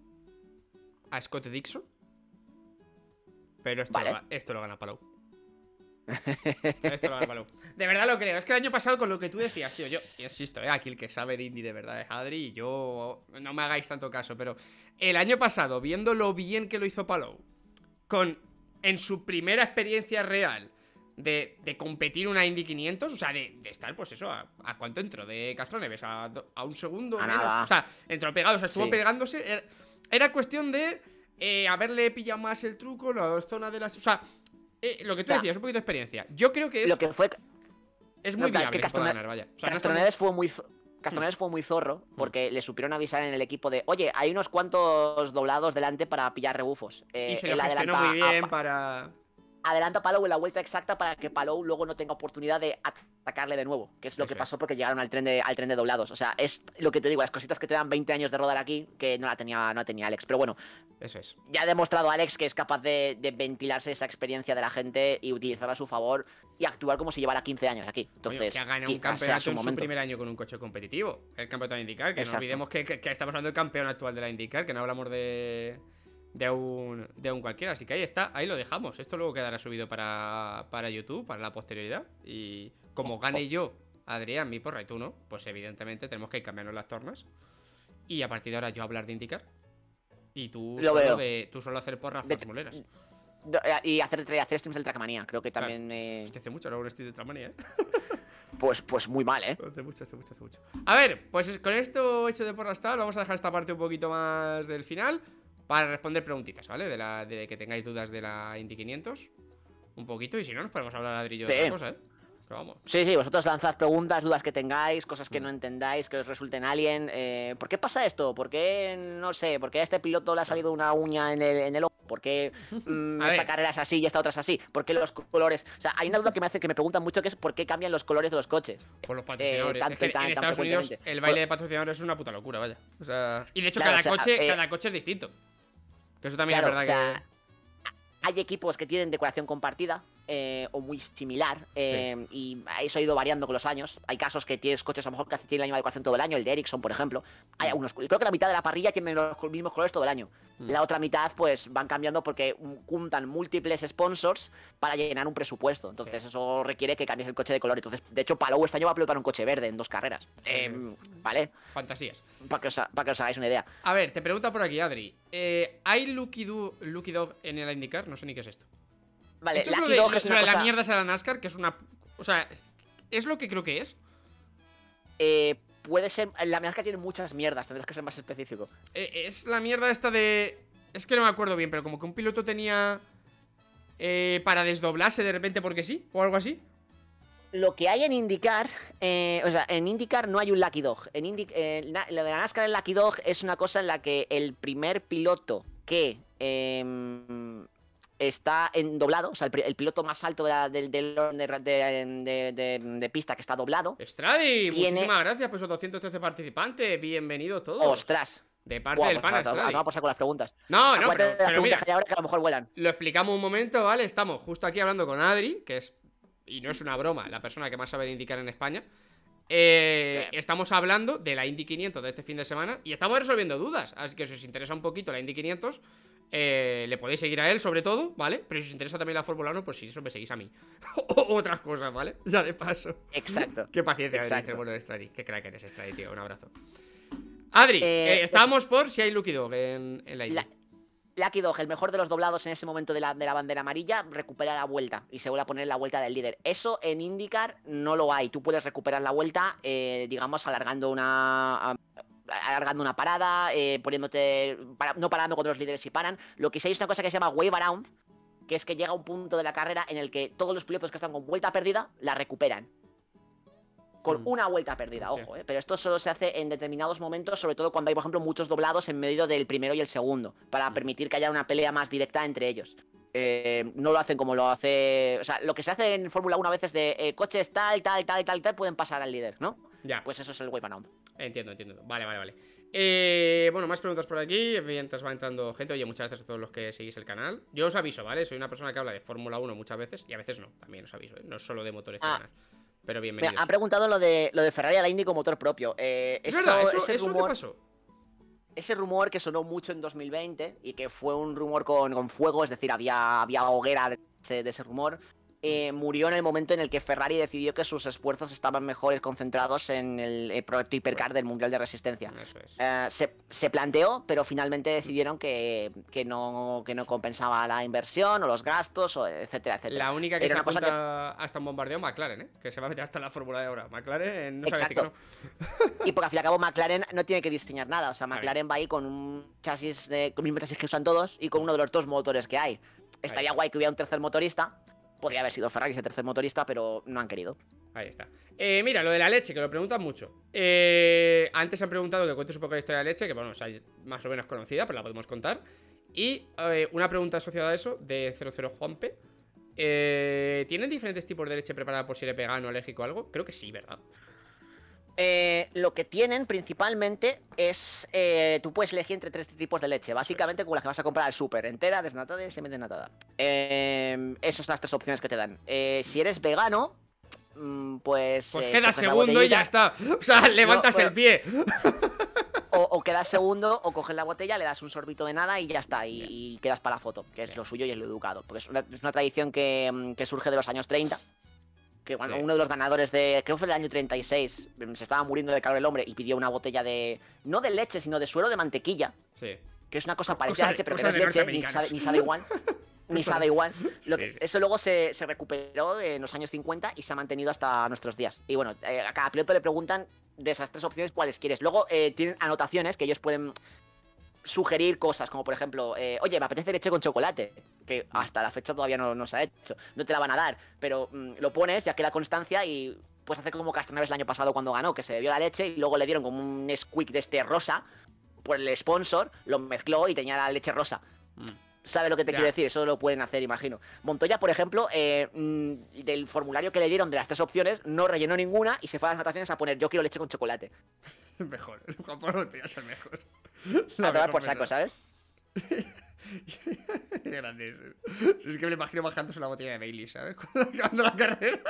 a Scott Dixon. Pero esto, vale. lo, esto lo gana Palou. Esto lo gana Palou. De verdad lo creo. Es que el año pasado con lo que tú decías, tío, yo insisto, eh, aquí el que sabe de Indy de verdad es Adri. Y yo no me hagáis tanto caso. Pero el año pasado, viendo lo bien que lo hizo Palou, con en su primera experiencia real de, de competir una Indy quinientos, o sea, de, de estar, pues eso, ¿a, a cuánto entró? De Castroneves, a, a un segundo a menos. Nada. O sea, entró pegado, o sea, estuvo sí. pegándose. Era, era cuestión de. Eh, haberle pillado más el truco, la zona de las... O sea, eh, lo que tú decías, un poquito de experiencia. Yo creo que es... Lo que fue... Es muy no, viable es que Castrone... ganar, vaya. O sea, Castroneves fue muy... Castroneves fue muy zorro porque mm. le supieron avisar en el equipo de oye, hay unos cuantos doblados delante para pillar rebufos. Eh, y se lo gestionó muy bien a... para... Adelanta a Palou en la vuelta exacta para que Palou luego no tenga oportunidad de atacarle de nuevo, que es lo Eso que pasó es. porque llegaron al tren, de, al tren de doblados. O sea, es lo que te digo, las cositas que te dan veinte años de rodar aquí, que no la tenía, no la tenía Alex. Pero bueno, Eso es. ya ha demostrado Alex que es capaz de, de ventilarse esa experiencia de la gente y utilizarla a su favor y actuar como si llevara quince años aquí. Entonces, Oye, que ha ganado un campeonato su en su primer año con un coche competitivo, el campeonato de IndyCar, que Exacto. no olvidemos que, que, que estamos hablando del campeón actual de la IndyCar, que no hablamos de... De un, de un cualquiera, así que ahí está, ahí lo dejamos. Esto luego quedará subido para, para YouTube, para la posterioridad. Y como gane yo, Adrián, mi porra y tú no, pues evidentemente tenemos que cambiarnos las tornas. Y a partir de ahora yo hablar de IndyCar y tú, lo solo, veo. De, tú solo hacer porras formuleras. Y hacer, hacer streams del Trackmania, creo que también... Claro. Eh... Hostia, hace mucho, no un stream de Trackmania, ¿eh? Pues, pues muy mal, ¿eh? Hace mucho, hace mucho, hace mucho. A ver, pues con esto hecho de porras tal, vamos a dejar esta parte un poquito más del final para responder preguntitas, ¿vale? De, la, de que tengáis dudas de la Indy quinientos. Un poquito, y si no, nos podemos hablar ladrillo de sí. otra cosa, ¿eh? Pero vamos. Sí, sí, vosotros lanzad preguntas, dudas que tengáis, cosas que no entendáis, que os resulten alien. Eh, ¿Por qué pasa esto? ¿Por qué, no sé, por qué a este piloto le ha salido una uña en el, en el ojo? ¿Por qué mmm, esta ver. carrera es así y esta otra es así? ¿Por qué los colores? O sea, hay una duda que me hace que me preguntan mucho, que es ¿por qué cambian los colores de los coches? Por los patrocinadores. Eh, tanto, es que tan, en Estados Unidos el baile por... de patrocinadores es una puta locura, vaya. O sea, y de hecho claro, cada, o sea, coche, eh, cada coche es distinto. Que eso también claro, es verdad o sea, que... Hay equipos que tienen decoración compartida, eh, o muy similar, eh, sí. y eso ha ido variando con los años. Hay casos que tienes coches a lo mejor que tienen la misma decoración todo el año, el de Ericsson, por ejemplo. Hay algunos, creo que la mitad de la parrilla tiene los mismos colores todo el año. Mm. La otra mitad, pues, van cambiando porque juntan múltiples sponsors para llenar un presupuesto. Entonces, sí. eso requiere que cambies el coche de color. Entonces, de hecho, Palou este año va a pilotar un coche verde en dos carreras. Eh, ¿Vale? Fantasías. Para que, os, para que os hagáis una idea. A ver, te pregunta por aquí, Adri. Eh, ¿Hay Lucky, Do, Lucky Dog en el INDYCAR? No sé ni qué es esto. Vale, esto Lucky es Dog de, es una lo de cosa... la mierda es a la NASCAR, que es una... O sea, ¿es lo que creo que es? Eh... Puede ser... La NASCAR tiene muchas mierdas, tendrás que ser más específico. Eh, es la mierda esta de... Es que no me acuerdo bien, pero como que un piloto tenía... Eh, para desdoblarse de repente porque sí, o algo así. Lo que hay en INDYCAR, eh, o sea, en INDYCAR no hay un Lucky Dog. En Indy, eh, lo de la NASCAR en Lucky Dog es una cosa en la que el primer piloto que eh, está en doblado, o sea, el, el piloto más alto de, la, de, de, de, de, de pista que está doblado. Stradi, tiene... muchísimas gracias por esos doscientos trece participantes. Bienvenidos todos. ostras. De parte Buah, del pana, Stradi. Vamos a pasar con las preguntas. No, no, pero, pero mira, que ahora que a lo mejor vuelan. Lo explicamos un momento, ¿vale? Estamos justo aquí hablando con Adri, que es, y no es una broma, la persona que más sabe de INDYCAR en España. Eh, estamos hablando de la Indy quinientos de este fin de semana y estamos resolviendo dudas. Así que si os interesa un poquito la Indy quinientos, eh, le podéis seguir a él sobre todo, ¿vale? Pero si os interesa también la Fórmula uno, pues sí, eso me seguís a mí. O otras cosas, ¿vale? Ya de paso. Exacto. Qué paciencia, Exacto. Bueno, de Stradi. Qué crack eres, Stradi, tío. Un abrazo. Adri, eh, eh, estábamos es... por si hay Lucky Dog en, en la Indy. La... Lucky Dog, el mejor de los doblados en ese momento de la, de la bandera amarilla, recupera la vuelta y se vuelve a poner la vuelta del líder. Eso en INDYCAR no lo hay. Tú puedes recuperar la vuelta, eh, digamos, alargando una... alargando una parada, eh, poniéndote... Para, no parando cuando los líderes sí paran. Lo que sí hay es una cosa que se llama wave around, que es que llega un punto de la carrera en el que todos los pilotos que están con vuelta perdida la recuperan. Con una vuelta perdida, ojo, ¿eh? Pero esto solo se hace en determinados momentos, sobre todo cuando hay, por ejemplo, muchos doblados en medio del primero y el segundo, para permitir que haya una pelea más directa entre ellos. Eh, no lo hacen como lo hace... O sea, lo que se hace en Fórmula uno a veces de eh, coches tal, tal, tal, tal, tal, pueden pasar al líder, ¿no? Ya. Pues eso es el wave around. Entiendo, entiendo. Vale, vale, vale. Eh, bueno, más preguntas por aquí. Mientras va entrando gente. Oye, muchas gracias a todos los que seguís el canal. Yo os aviso, ¿vale? Soy una persona que habla de Fórmula uno muchas veces y a veces no. También os aviso, ¿eh? No es solo de motores este ah. canal. Pero bienvenidos. Me han preguntado lo de, lo de Ferrari a la Indy con motor propio. Eh, ¿Es eso, verdad? ¿Eso, ese eso rumor, qué pasó? Ese rumor que sonó mucho en dos mil veinte y que fue un rumor con, con fuego, es decir, había, había hoguera de ese, de ese rumor, eh, murió en el momento en el que Ferrari decidió que sus esfuerzos estaban mejores concentrados en el, el proyecto Hipercar del Mundial de Resistencia. Eso es. Eh, se, se planteó, pero finalmente decidieron que, que, no, que no compensaba la inversión o los gastos, o etcétera, etcétera. La única que Era se una cosa apunta que... hasta un bombardeo, McLaren, ¿eh? Que se va a meter hasta la Fórmula de ahora. McLaren no sabe decir que no. Y porque al fin y al cabo McLaren no tiene que diseñar nada. O sea, McLaren va ahí con un chasis de, con el mismo chasis que usan todos y con uno de los dos motores que hay. Estaría guay que hubiera un tercer motorista. Podría haber sido Ferrari ese tercer motorista, pero no han querido. Ahí está. Eh, mira, lo de la leche, que lo preguntan mucho. Eh, antes han preguntado que cuentes un poco la historia de la leche, que bueno, o sea, más o menos conocida, pero la podemos contar. Y eh, una pregunta asociada a eso, de cero cero Juanpe. Eh, ¿Tienen diferentes tipos de leche preparada por si eres vegano, alérgico o algo? Creo que sí, ¿verdad? Eh, lo que tienen principalmente es... Eh, tú puedes elegir entre tres tipos de leche. Básicamente como las que vas a comprar al súper. Entera, desnatada y semidesnatada. Eh, esas son las tres opciones que te dan. Eh, si eres vegano, pues... Pues eh, quedas segundo y ya está. O sea, levantas no, el pie. O, o quedas segundo, o coges la botella, le das un sorbito de nada y ya está. Y, y quedas para la foto, que es lo suyo y es lo educado. Porque es una, es una tradición que, que surge de los años treinta. Que bueno, sí. Uno de los ganadores de, creo que fue del año treinta y seis, se estaba muriendo de calor el hombre y pidió una botella de, no de leche, sino de suero de mantequilla. Sí. Que es una cosa parecida a leche, pero que no es leche, ni sabe, ni sabe igual. Ni sabe igual. Lo que, sí, sí. Eso luego se, se recuperó en los años cincuenta y se ha mantenido hasta nuestros días. Y bueno, eh, a cada piloto le preguntan de esas tres opciones cuáles quieres. Luego eh, tienen anotaciones que ellos pueden sugerir cosas, como por ejemplo, eh, oye, me apetece leche con chocolate, que hasta la fecha todavía no, no se ha hecho, no te la van a dar, pero mmm, lo pones, ya queda constancia y puedes hacer como Castroneves el año pasado cuando ganó, que se bebió la leche y luego le dieron como un Nesquik de este rosa, por el sponsor, lo mezcló y tenía la leche rosa. Mm. ¿Sabes lo que te ya. quiero decir? Eso lo pueden hacer, imagino. Montoya, por ejemplo, eh, mmm, del formulario que le dieron de las tres opciones, no rellenó ninguna y se fue a las anotaciones a poner yo quiero leche con chocolate. Mejor, Juan Pablo te es el mejor. A tomar por saco, ¿sabes? Qué grande es. Es que me lo imagino bajándose una botella de Bailey, ¿sabes? Cuando acabando la carrera.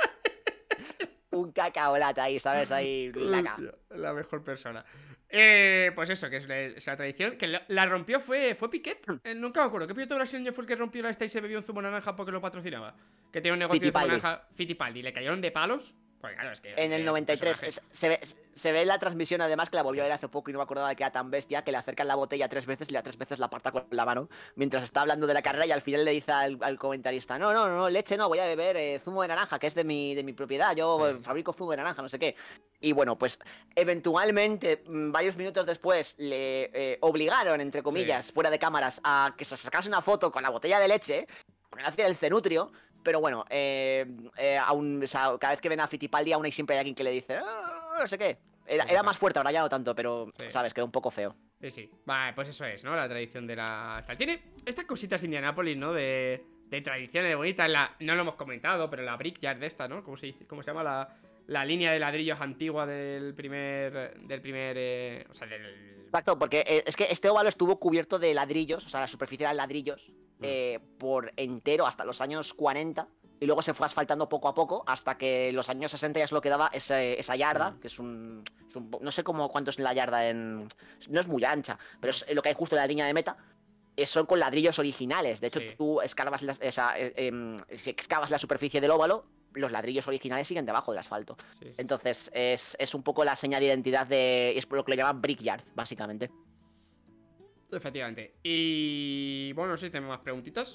Un cacaolata ahí, ¿sabes? Ahí, laca. La mejor persona. Eh, pues eso, que es la, esa tradición. Que la, la rompió fue, fue Piquet. Eh, nunca me acuerdo. ¿Qué piloto brasileño fue el que rompió la esta y se bebió un zumo naranja porque lo patrocinaba? Que tiene un negocio Fittipaldi. de zumo naranja. Fittipaldi. Le cayeron de palos. Pues claro, es que. En el noventa y tres es, se, ve, se ve en la transmisión, además, que la volvió a ver hace poco y no me acordaba de que era tan bestia, que le acercan la botella tres veces y la tres veces la aparta con la mano mientras está hablando de la carrera y al final le dice al, al comentarista: No, no, no, leche no, voy a beber eh, zumo de naranja, que es de mi, de mi propiedad, yo eh, fabrico zumo de naranja, no sé qué. Y bueno, pues eventualmente, varios minutos después, le eh, obligaron, entre comillas, sí. fuera de cámaras, a que se sacase una foto con la botella de leche, porque no hacía el cenutrio. Pero bueno, eh, eh, aún, o sea, cada vez que ven a Fittipaldi, aún hay siempre hay alguien que le dice oh, no sé qué. Era, era más fuerte, ahora ya no tanto, pero, sí. ¿sabes? Quedó un poco feo. Sí, sí. Vale, pues eso es, ¿no? La tradición de la... Tiene estas cositas Indianápolis, ¿no? De, de tradiciones, de bonitas. La... No lo hemos comentado, pero la Brickyard de esta, ¿no? ¿Cómo se dice? ¿Cómo se llama? La, la línea de ladrillos antigua del primer... Del primer... Eh... O sea, del... Exacto, porque eh, es que este óvalo estuvo cubierto de ladrillos, o sea, la superficie era ladrillos, mm. eh, por entero hasta los años cuarenta. Y luego se fue asfaltando poco a poco hasta que los años sesenta ya es lo que daba ese, esa yarda, que es un, es un... No sé cómo cuánto es la yarda en... No es muy ancha, pero es lo que hay justo en la línea de meta. Son con ladrillos originales. De hecho, sí. tú escarbas la, esa, eh, eh, si excavas la superficie del óvalo, los ladrillos originales siguen debajo del asfalto. Sí, sí. Entonces, es, es un poco la señal de identidad de... Es por lo que lo llaman Brickyard, básicamente. Efectivamente. Y... bueno, no sé si tenemos más preguntitas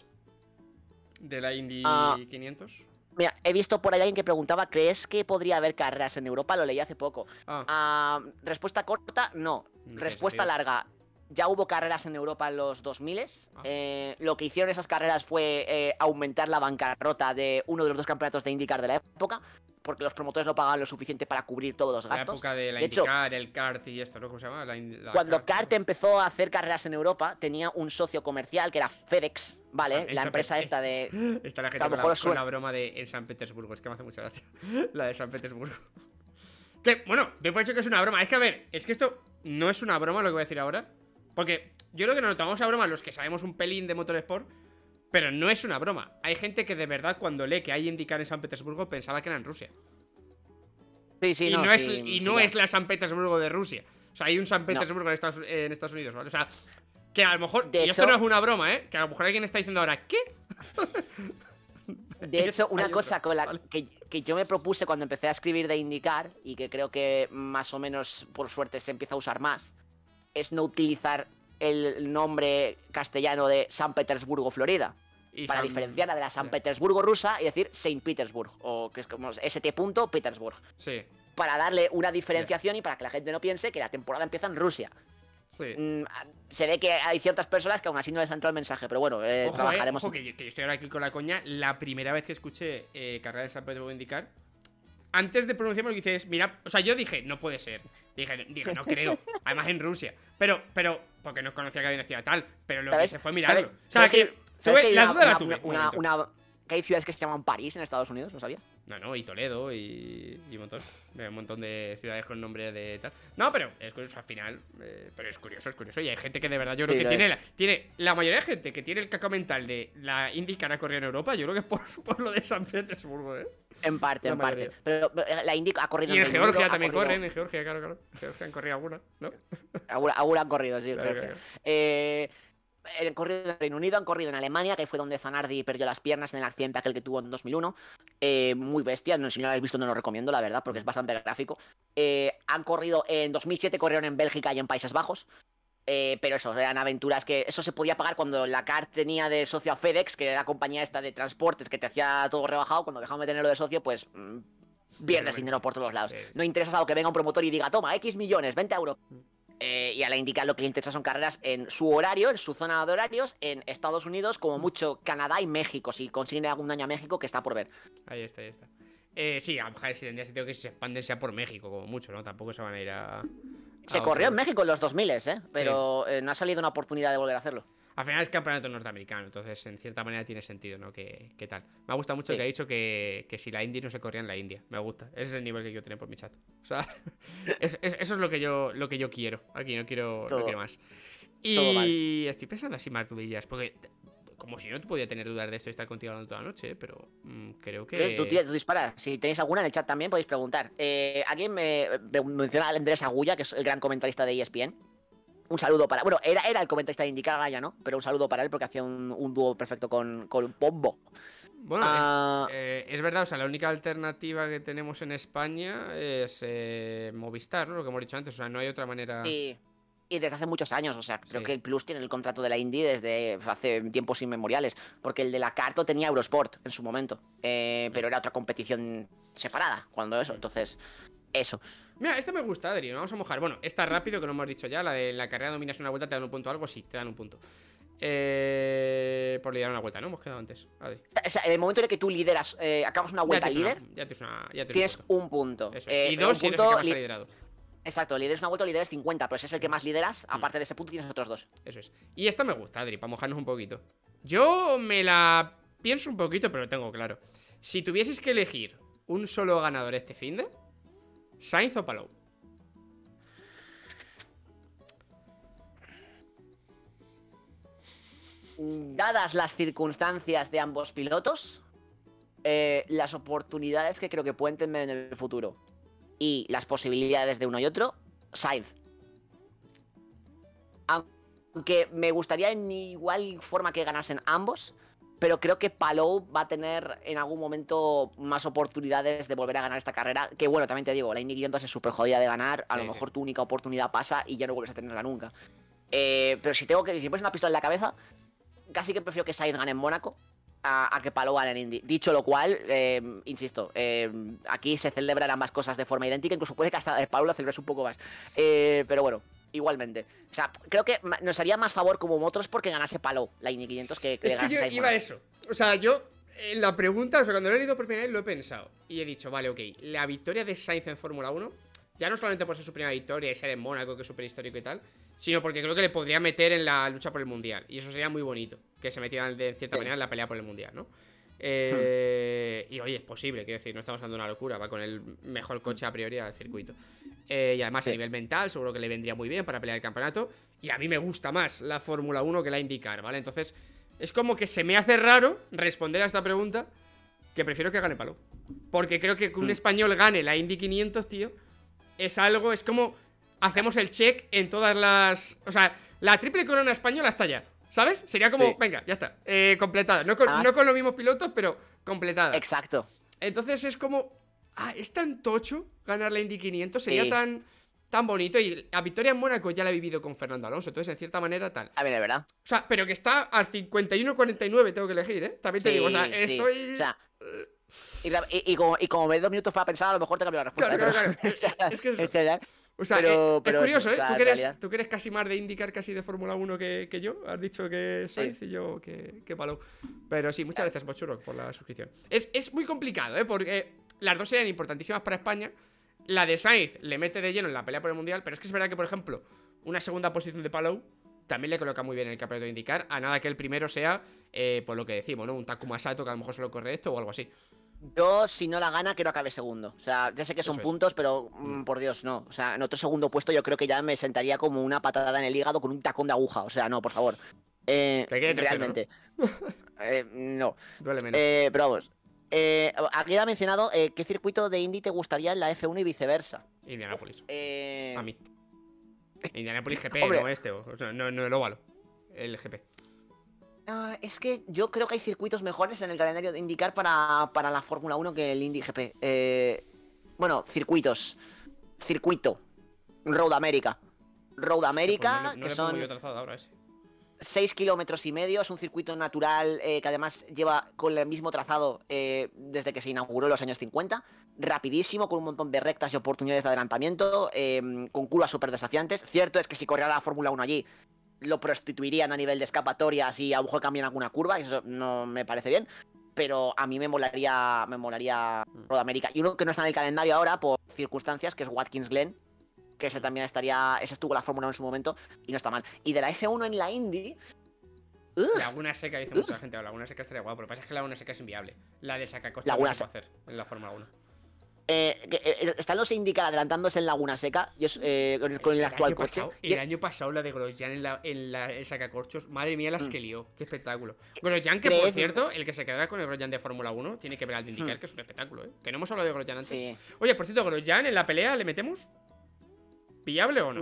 de la Indy uh, quinientos. Mira, he visto por ahí alguien que preguntaba: ¿crees que podría haber carreras en Europa? Lo leí hace poco. Ah. Uh, respuesta corta, no. no respuesta larga, ya hubo carreras en Europa en los dos mil. Ah. Eh, lo que hicieron esas carreras fue eh, aumentar la bancarrota de uno de los dos campeonatos de IndyCar de la época, porque los promotores no pagaban lo suficiente para cubrir todos los gastos. La época de la de IndyCar, hecho, el kart y esto, ¿no? ¿Cómo se llama? La, la cuando kart, kart empezó a hacer carreras en Europa, tenía un socio comercial que era FedEx, ¿vale? O sea, la empresa esta de... Está la gente con la, con la broma de en San Petersburgo, es que me hace mucha gracia. La de San Petersburgo. Que, bueno, te he dicho que es una broma. Es que, a ver, es que esto no es una broma lo que voy a decir ahora. Porque yo creo que nos lo tomamos a broma los que sabemos un pelín de motorsport, pero no es una broma. Hay gente que de verdad cuando lee que hay IndyCar en San Petersburgo pensaba que era en Rusia. Sí, sí, y no, no, es, sí, y sí, no ya. es la San Petersburgo de Rusia. O sea, hay un San Petersburgo no. en, Estados, en Estados Unidos, ¿vale? O sea, que a lo mejor... De y hecho, esto no es una broma, ¿eh? Que a lo mejor alguien está diciendo ahora, ¿qué? De hecho, una cosa con la que, que yo me propuse cuando empecé a escribir de IndyCar, y que creo que más o menos, por suerte, se empieza a usar más, es no utilizar el nombre castellano de San Petersburgo, Florida, y para San... diferenciarla de la San Petersburgo rusa y decir Saint Petersburg, o que es como S T Petersburg. Sí. Para darle una diferenciación yeah. y para que la gente no piense que la temporada empieza en Rusia. Sí. Mm, se ve que hay ciertas personas que aún así no les ha entrado el mensaje, pero bueno, eh, ojo, trabajaremos. Eh, ojo, que yo, que yo estoy ahora aquí con la coña. La primera vez que escuché eh, carrera de San Petersburgo IndyCar, antes de pronunciarme lo que dices, mira, o sea, yo dije, no puede ser. Dije, dije no creo. Además en Rusia. Pero, pero, porque no conocía que había una ciudad tal. Pero lo ¿sabes? que se fue mirarlo. ¿sabes? O sea, que, que, ¿sabes tuve, que la una, duda la una, tuve. Una, una, una, que hay ciudades que se llaman París en Estados Unidos, ¿no sabías? No, no, y Toledo y, y un montón. Un montón de ciudades con nombre de tal. No, pero es curioso al final. Eh, pero es curioso, es curioso. Y hay gente que de verdad yo creo sí, que tiene la, tiene la mayoría de gente que tiene el cacao mental de la IndyCar a correr en Europa. Yo creo que es por, por lo de San Petersburgo, ¿eh? En parte, la en mayoría. parte. Pero la Indy ha corrido y en, en Georgia mundo, también corrido... corren. En Georgia, claro, claro. En Georgia han corrido alguna, ¿no? Alguna, alguna han corrido, sí. Claro, claro. Eh. Han corrido en Reino Unido, han corrido en Alemania, que fue donde Zanardi perdió las piernas en el accidente aquel que tuvo en dos mil uno. Eh, muy bestia, no, si no lo habéis visto no lo recomiendo, la verdad, porque es bastante gráfico. Eh, han corrido en dos mil siete, corrieron en Bélgica y en Países Bajos. Eh, pero eso, eran aventuras que eso se podía pagar cuando la kart tenía de socio a FedEx, que era la compañía esta de transportes que te hacía todo rebajado. Cuando dejaban de tenerlo de socio, pues mmm, pierdes dinero por todos lados. No interesas algo que venga un promotor y diga, toma, X millones, veinte euros. Eh, y a la IndyCar lo que le interesa son carreras en su horario, en su zona de horarios, en Estados Unidos, como mucho Canadá y México, si consiguen algún daño a México, que está por ver. Ahí está, ahí está. Eh, sí, a lo mejor si tendría sentido que se expanden sea por México, como mucho, ¿no? Tampoco se van a ir a... a se corrió en México en los dos mil, ¿eh? Pero sí. eh, no ha salido una oportunidad de volver a hacerlo. Al final es campeonato norteamericano, entonces en cierta manera tiene sentido, ¿no? ¿Qué, qué tal? Me ha gustado mucho sí. que ha dicho que, que si la Indy no se corría en la India. Me gusta. Ese es el nivel que quiero tener por mi chat. O sea, es, es, eso es lo que yo lo que yo quiero. Aquí no quiero, no quiero más. Todo mal. Y estoy pensando así más dudillas, porque como si no te podía tener dudas de esto y estar contigo hablando toda la noche, pero mmm, creo que... Tú, tía, tú disparas. Si tenéis alguna en el chat también podéis preguntar. Eh, aquí me, me menciona a Andrés Agulla, que es el gran comentarista de E S P N. Un saludo para... Bueno, era, era el comentarista de INDY, ya no, pero un saludo para él porque hacía un, un dúo perfecto con, con Pombo. Bueno, uh... es, eh, es verdad, o sea, la única alternativa que tenemos en España es eh, Movistar, ¿no? Lo que hemos dicho antes, o sea, no hay otra manera... Sí. Y desde hace muchos años, o sea, creo sí. que el Plus tiene el contrato de la Indy desde hace tiempos inmemoriales, porque el de la Carto tenía Eurosport en su momento, eh, pero era otra competición separada cuando eso, entonces, eso. Mira, esta me gusta, Adri, vamos a mojar. Bueno, esta rápido, que no hemos dicho ya, la de la carrera dominas una vuelta, te dan un punto o algo, sí, te dan un punto. Eh, por liderar una vuelta, ¿no? Hemos quedado antes, Adri. O sea, en el momento en el que tú lideras, eh, acabas una vuelta líder, una, ya tienes, una, ya tienes un, un punto. Eso. Eh, y dos si eres el que más ha liderado. Exacto, lideres una vuelta o lideres cincuenta, pero si es el que más lideras, aparte de ese punto tienes otros dos. Eso es. Y esta me gusta, Adri, para mojarnos un poquito. Yo me la pienso un poquito, pero lo tengo claro. Si tuvieses que elegir un solo ganador este finde, ¿Sainz o Palou? Dadas las circunstancias de ambos pilotos, eh, las oportunidades que creo que pueden tener en el futuro y las posibilidades de uno y otro, Sainz. Aunque me gustaría en igual forma que ganasen ambos, pero creo que Palou va a tener en algún momento más oportunidades de volver a ganar esta carrera. Que bueno, también te digo, la Indy quinientos es súper jodida de ganar. A sí, lo mejor sí. tu única oportunidad pasa y ya no vuelves a tenerla nunca. Eh, pero si tengo que, si pones una pistola en la cabeza, casi que prefiero que Sainz gane en Mónaco a, a que Palou gane en Indy. Dicho lo cual, eh, insisto, eh, aquí se celebran ambas cosas de forma idéntica. Incluso puede que hasta de Palou lo celebres un poco más. Eh, pero bueno, igualmente. O sea, creo que nos haría más favor como motos porque ganase Palou la Indy quinientos que, que es que yo Sainz iba a eso. O sea, yo en la pregunta, o sea, cuando lo he leído por primera vez lo he pensado. Y he dicho, vale, ok, la victoria de Sainz en Fórmula uno, ya no solamente por ser su primera victoria y ser en Mónaco, que es súper histórico y tal, sino porque creo que le podría meter en la lucha por el Mundial. Y eso sería muy bonito, que se metieran de cierta sí. manera en la pelea por el Mundial, ¿no? Eh, hmm. Y oye, es posible, quiero decir, no estamos dando una locura, va con el mejor coche a priori al circuito. Eh, y además sí. a nivel mental seguro que le vendría muy bien para pelear el campeonato. Y a mí me gusta más la Fórmula uno que la IndyCar, ¿vale? Entonces es como que se me hace raro responder a esta pregunta, que prefiero que gane Palou. Porque creo que que un hmm. español gane la Indy quinientos, tío, es algo, es como hacemos el check en todas las... O sea, la triple corona española está ya, ¿sabes? Sería como, sí. venga, ya está, eh, completada. No con, ah. no con los mismos pilotos, pero completada. Exacto. Entonces es como, ah, es tan tocho ganar la Indy quinientos, sería sí. tan, tan bonito. Y la victoria en Mónaco ya la he vivido con Fernando Alonso, entonces en cierta manera tal. A ver, de verdad. O sea, pero que está al cincuenta y uno cuarenta y nueve, tengo que elegir, ¿eh? También te sí, digo, o sea, sí. estoy... O sea, Y, y, y, como, y como me doy dos minutos para pensar, a lo mejor te cambio la respuesta. Claro, claro, claro. Pero, es que es, es, o sea, pero, es, pero es curioso, eso, ¿eh? O sea, ¿Tú, que eres, realidad... tú que eres casi más de IndyCar, casi de Fórmula uno que, que yo. Has dicho que Sainz sí. y yo que, que Palou. Pero sí, muchas gracias, Bochuro, por la suscripción. Es, es muy complicado, ¿eh? Porque las dos serían importantísimas para España. La de Sainz le mete de lleno en la pelea por el Mundial. Pero es que es verdad que, por ejemplo, una segunda posición de Palou también le coloca muy bien en el campeonato de IndyCar. A nada que el primero sea, eh, por lo que decimos, ¿no? Un Takuma Sato que a lo mejor solo corre esto o algo así. Yo, si no la gana, quiero acabe segundo. O sea, ya sé que son puntos, pero mm, por Dios, no. O sea, en otro segundo puesto yo creo que ya me sentaría como una patada en el hígado con un tacón de aguja. O sea, no, por favor. Eh, realmente. ¿no? eh, no. Duele menos. Eh, pero vamos. Eh, aquí ha mencionado eh, qué circuito de Indy te gustaría en la F uno y viceversa. Indianápolis. Eh... A mí. Indianápolis G P, Hombre. no este. O sea, no, no el óvalo. El G P. Uh, es que yo creo que hay circuitos mejores en el calendario de IndyCar para, para la Fórmula uno que el Indy G P. Eh, bueno, circuitos. Circuito. Road America. Road America, pues no, no que son ahora ese. seis kilómetros y medio. Es un circuito natural eh, que además lleva con el mismo trazado eh, desde que se inauguró en los años cincuenta. Rapidísimo, con un montón de rectas y oportunidades de adelantamiento, eh, con curvas súper desafiantes. Cierto es que si corriera la Fórmula uno allí, lo prostituirían a nivel de escapatorias y a lo mejor cambian alguna curva, y eso no me parece bien. Pero a mí me molaría me molaría Road America. Y uno que no está en el calendario ahora por circunstancias, que es Watkins Glen, que ese también estaría... Ese estuvo en la Fórmula uno en su momento y no está mal. Y de la F uno en la Indy... Uf, Laguna Seca, dice mucha gente. Laguna Seca estaría guapo, pero lo que pasa es que la Laguna Seca es inviable. La de Sacacosta no se puede hacer en la Fórmula uno. Eh, eh, están los INDYCAR adelantándose en Laguna Seca y es, eh, con, con el, el actual coche. Pasado, el año pasado la de Grosjean en, la, en la, el sacacorchos. Madre mía, las mm. que lió. Qué espectáculo. Grosjean, que por cierto, el que se quedará con el Grosjean de Fórmula uno tiene que ver al de INDYCAR, mm. que es un espectáculo, ¿eh? Que no hemos hablado de Grosjean antes. Sí. Oye, por cierto, Grosjean en la pelea, ¿le metemos? ¿Pillable o no?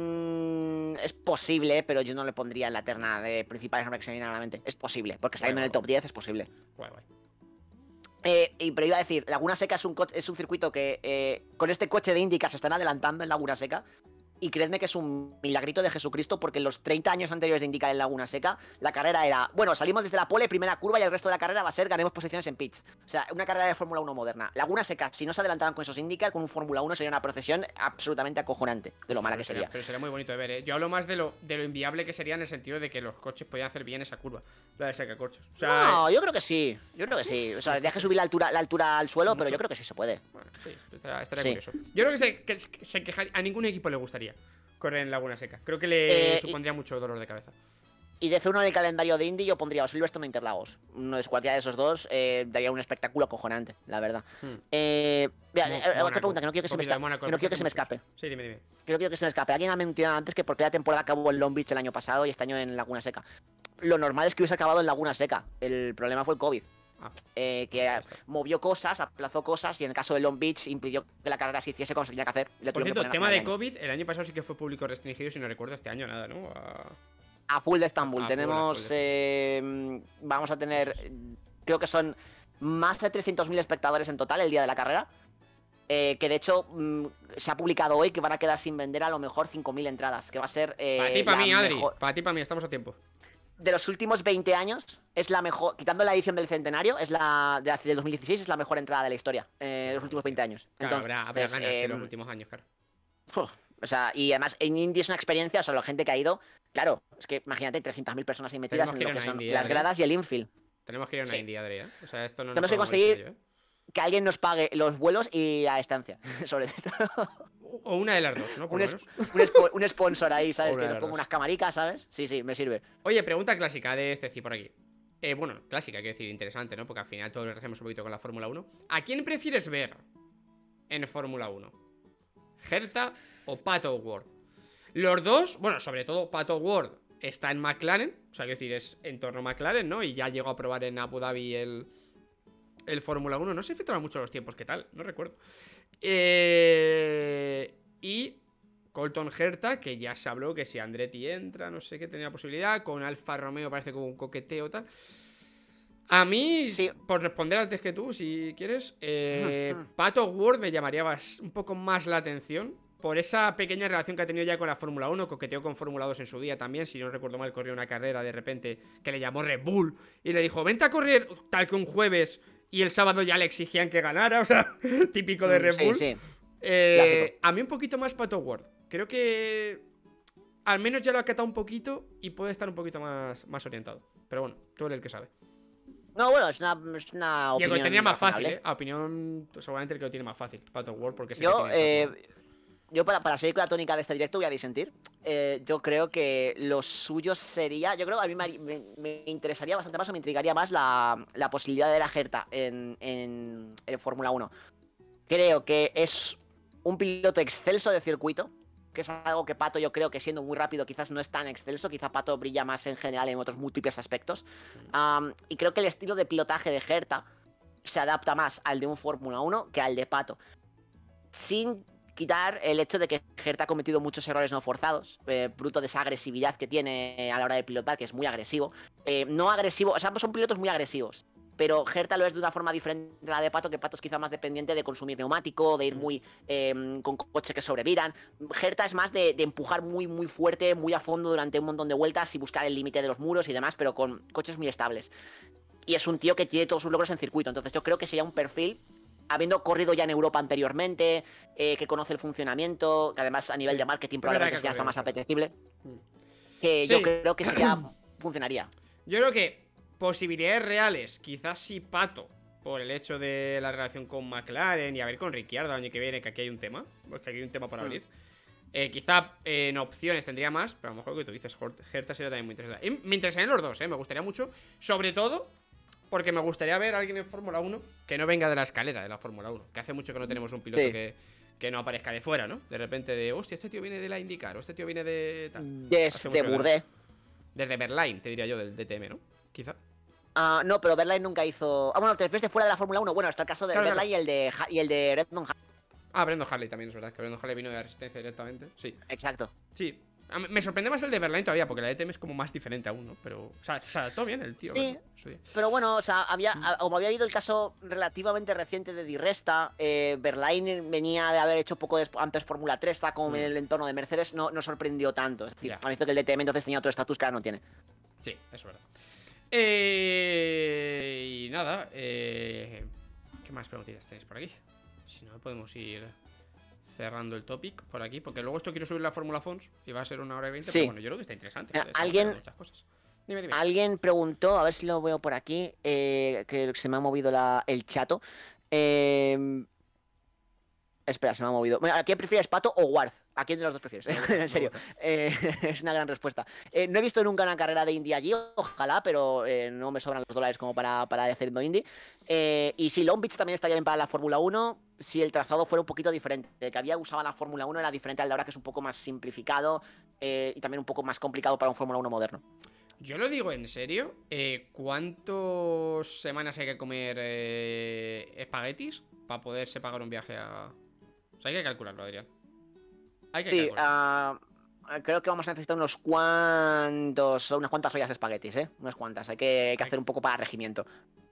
Mm, es posible, pero yo no le pondría en la terna de principales nombres que se me vienen a la mente. Es posible, porque saliendo en el top diez es posible. Guay, guay. Eh, y, pero iba a decir, Laguna Seca es un, es un circuito que eh, con este coche de INDYCAR se están adelantando en Laguna Seca. Y creedme que es un milagrito de Jesucristo, porque en los treinta años anteriores de INDYCAR en Laguna Seca, la carrera era, bueno, salimos desde la pole, primera curva, y el resto de la carrera va a ser ganemos posiciones en pits. O sea, una carrera de Fórmula uno moderna. Laguna Seca, si no se adelantaban con esos INDYCAR, con un Fórmula uno sería una procesión absolutamente acojonante, de lo mala pero que sería, sería. Pero sería muy bonito de ver, ¿eh? Yo hablo más de lo, de lo inviable que sería en el sentido de que los coches podían hacer bien esa curva, la de sacacorchos. O sea, no, yo creo que sí, yo creo que sí. O sea, habría que subir la altura, la altura al suelo, mucho. Pero yo creo que sí se puede. Bueno, sí, estaría, estaría sí. curioso. Yo creo que se, que, se quejaría, a ningún equipo le gustaría correr en Laguna Seca. Creo que le eh, supondría y, mucho dolor de cabeza. Y de C uno en el calendario de Indy yo pondría o Silverstone o Interlagos. No es cualquiera de esos dos, eh, daría un espectáculo acojonante, la verdad. Hmm. Eh, mira, Mo eh, otra pregunta, que no quiero que se me escape. Mónaco, que no quiero que se me escape. Sí, dime, dime. Que no quiero que se me escape. Alguien ha mencionado antes que por qué la temporada acabó en Long Beach el año pasado y este año en Laguna Seca. Lo normal es que hubiese acabado en Laguna Seca. El problema fue el COVID. Ah, eh, que movió cosas, aplazó cosas y en el caso de Long Beach impidió que la carrera se hiciese como se tenía que hacer. Por cierto, el tema de COVID, el año pasado sí que fue público restringido, si no recuerdo, este año nada, ¿no? A, a full de Estambul. A Tenemos, full, full de... Eh, vamos a tener, creo que son más de trescientos mil espectadores en total el día de la carrera. Eh, que de hecho mmm, se ha publicado hoy que van a quedar sin vender a lo mejor cinco mil entradas. Que va a ser. Eh, para ti, para mí, Adri. Mejor... Para ti, para mí, estamos a tiempo. De los últimos veinte años, es la mejor, quitando la edición del centenario, es la de del dos mil dieciséis, es la mejor entrada de la historia, eh, de los últimos veinte años. Claro, Entonces, habrá, habrá ganas eh, de los últimos años, claro. Uf, o sea, y además en Indy es una experiencia, o sea, la gente que ha ido, claro, es que imagínate trescientas mil personas ahí metidas en lo que son Indy, las gradas y el infield. Tenemos que ir a una sí. Indy, Adri, ¿eh? O sea, esto no Tenemos que conseguir serio, ¿eh? Que alguien nos pague los vuelos y la estancia, sobre todo. O una de las dos, ¿no? Por un, es, un, spo un sponsor ahí, ¿sabes? Que nos ponga unas camaricas, ¿sabes? Sí, sí, me sirve. Oye, pregunta clásica de Ceci por aquí. Eh, bueno, clásica, quiero decir, interesante, ¿no? Porque al final todos lo hacemos un poquito con la Fórmula uno. ¿A quién prefieres ver en Fórmula uno? ¿Herta o Pato O'Ward? Los dos, bueno, sobre todo Pato O'Ward está en McLaren. O sea, quiero decir, es en torno a McLaren, ¿no? Y ya llegó a probar en Abu Dhabi el, el Fórmula uno. No se filtraron mucho los tiempos, ¿qué tal? No recuerdo. Eh, y Colton Herta, que ya se habló que si Andretti entra, no sé qué, tenía posibilidad. Con Alfa Romeo parece como un coqueteo tal. A mí, sí. por responder antes que tú, si quieres, eh, uh -huh. Pato O'Ward me llamaría un poco más la atención por esa pequeña relación que ha tenido ya con la Fórmula uno. Coqueteó con Fórmula dos en su día también. Si no recuerdo mal, corrió una carrera de repente que le llamó Red Bull y le dijo, vente a correr tal que un jueves. Y el sábado ya le exigían que ganara, o sea, típico de Red Bull. Sí, sí. Eh, a mí un poquito más Pato O'Ward. Creo que al menos ya lo ha catado un poquito y puede estar un poquito más, más orientado. Pero bueno, tú eres el que sabe. No, bueno, es una, es una opinión. Y el que lo tenía más fácil, ¿eh? A opinión, seguramente el que lo tiene más fácil, Pato O'Ward, porque sé yo, que tiene eh, yo para, para seguir con la tónica de este directo voy a disentir. Eh, yo creo que lo suyo sería, yo creo que a mí me, me, me interesaría bastante más o me intrigaría más la, la posibilidad de la Herta en, en, en Fórmula uno. Creo que es un piloto excelso de circuito, que es algo que Pato yo creo que siendo muy rápido quizás no es tan excelso, quizá Pato brilla más en general en otros múltiples aspectos. Um, y creo que el estilo de pilotaje de Herta se adapta más al de un Fórmula uno que al de Pato. Sin quitar el hecho de que Herta ha cometido muchos errores no forzados, eh, fruto de esa agresividad que tiene a la hora de pilotar, que es muy agresivo. Eh, no agresivo, o sea, son pilotos muy agresivos, pero Herta lo es de una forma diferente a la de Pato, que Pato es quizá más dependiente de consumir neumático, de ir muy eh, con coches que sobreviran. Herta es más de, de empujar muy muy fuerte, muy a fondo durante un montón de vueltas y buscar el límite de los muros y demás, pero con coches muy estables. Y es un tío que tiene todos sus logros en circuito, entonces yo creo que sería un perfil, habiendo corrido ya en Europa anteriormente, eh, que conoce el funcionamiento, que además a nivel sí. de marketing probablemente ya está más apetecible, que sí. yo creo que sí ya funcionaría. Yo creo que posibilidades reales, quizás sí Pato, por el hecho de la relación con McLaren y a ver con Ricciardo el año que viene, que aquí hay un tema, pues que aquí hay un tema para abrir. Mm. Eh, quizá eh, en opciones tendría más, pero a lo mejor lo que tú dices, Herta sería también muy interesante. Y me interesarían los dos, eh, me gustaría mucho, sobre todo porque me gustaría ver a alguien en Fórmula uno que no venga de la escalera de la Fórmula uno. Que hace mucho que no tenemos un piloto sí. que, que no aparezca de fuera, ¿no? De repente de, hostia, este tío viene de la INDYCAR, o este tío viene de... Tal. Desde Burdé. Desde Berlín, te diría yo, del D T M, ¿no? Quizá. Ah, uh, no, pero Berlín nunca hizo... Ah, bueno, te refieres de fuera de la Fórmula uno. Bueno, está el caso de claro, Berlín claro. y el de, y el de Redmond. Ah, Brandon Hartley también, es verdad. Que Brandon Hartley vino de la Resistencia directamente. Sí. Exacto. Sí. Me sorprende más el de Berlín todavía, porque la D T M es como más diferente aún, ¿no? Pero, o sea, se adaptó bien el tío. Sí, pero bueno, o sea, había, como había habido el caso relativamente reciente de Di Resta, eh, Berlín venía de haber hecho poco antes Fórmula tres, está como mm. en el entorno de Mercedes, no, no sorprendió tanto. Es decir, yeah. ha visto que el D T M entonces tenía otro estatus que ahora no tiene. Sí, eso es verdad. Eh, y nada, eh, ¿qué más preguntitas tenéis por aquí? Si no, podemos ir cerrando el topic por aquí, porque luego esto quiero subir la Fórmula Fons y va a ser una hora y veinte, sí. pero bueno, yo creo que está interesante. Joder, alguien, muchas cosas. Dime, dime. Alguien preguntó, a ver si lo veo por aquí, eh, que se me ha movido la, el chato. Eh, espera, se me ha movido. ¿A quién prefieres, Pato o Ward? ¿A quién de los dos prefieres? En serio, eh, es una gran respuesta. Eh, no he visto nunca una carrera de Indy allí, ojalá, pero eh, no me sobran los dólares como para, para hacerlo Indy. Eh, y sí, Long Beach también estaría bien para la Fórmula uno si el trazado fuera un poquito diferente. El que había usado la Fórmula uno era diferente al de ahora, que es un poco más simplificado eh, y también un poco más complicado para un Fórmula uno moderno. Yo lo digo en serio, eh, ¿cuántas semanas hay que comer eh, espaguetis para poderse pagar un viaje a...? O sea, hay que calcularlo, Adrián. Hay que sí, uh, creo que vamos a necesitar unos cuantos, unas cuantas ollas de espaguetis, ¿eh? Unas cuantas, hay que, hay que hacer un poco para regimiento.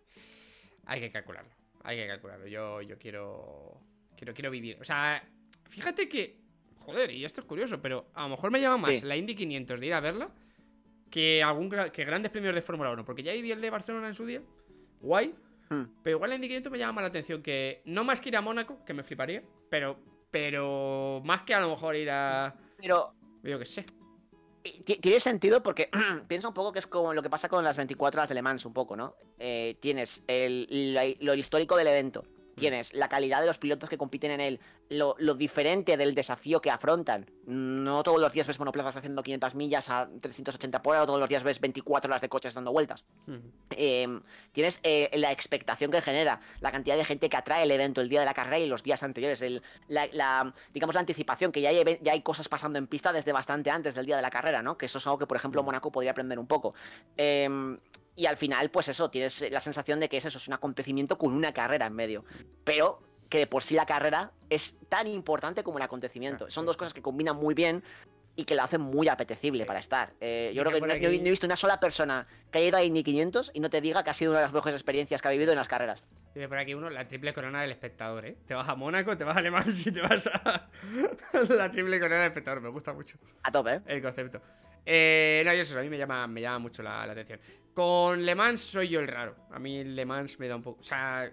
Hay que calcularlo, hay que calcularlo. Yo, yo quiero, quiero, quiero vivir. O sea, fíjate que, joder, y esto es curioso, pero a lo mejor me llama más sí. la Indy quinientos de ir a verla que algún que grandes premios de Fórmula uno, porque ya viví el de Barcelona en su día, guay, hmm. pero igual la Indy quinientos me llama más la atención que, no más que ir a Mónaco, que me fliparía, pero... Pero más que a lo mejor ir a... Pero... Yo qué sé. Tiene sentido porque piensa un poco que es como lo que pasa con las veinticuatro horas de Le Mans un poco, ¿no? Eh, tienes el, lo, lo histórico del evento. Tienes la calidad de los pilotos que compiten en él, lo, lo diferente del desafío que afrontan. No todos los días ves monoplazas haciendo quinientas millas a trescientos ochenta por hora, o todos los días ves veinticuatro horas de coches dando vueltas. Uh-huh. eh, tienes eh, la expectación que genera, la cantidad de gente que atrae el evento el día de la carrera y los días anteriores, el, la, la, digamos la anticipación, que ya hay, ya hay cosas pasando en pista desde bastante antes del día de la carrera, ¿no? Que eso es algo que, por ejemplo, uh-huh. Mónaco podría aprender un poco. Eh, Y al final, pues eso, tienes la sensación de que es eso, es un acontecimiento con una carrera en medio. Pero que de por sí la carrera es tan importante como el acontecimiento. Son dos cosas que combinan muy bien y que lo hacen muy apetecible sí. para estar. Eh, yo creo que no, aquí... no he visto una sola persona que haya ido a Indy quinientos y no te diga que ha sido una de las mejores experiencias que ha vivido en las carreras. Y de por aquí uno, la triple corona del espectador, ¿eh? Te vas a Mónaco, te vas a Le Mans y te vas a la triple corona del espectador. Me gusta mucho. A tope, ¿eh? El concepto. Eh, no, yo eso, a mí me llama, me llama mucho la, la atención. Con Le Mans soy yo el raro. A mí Le Mans me da un poco... O sea,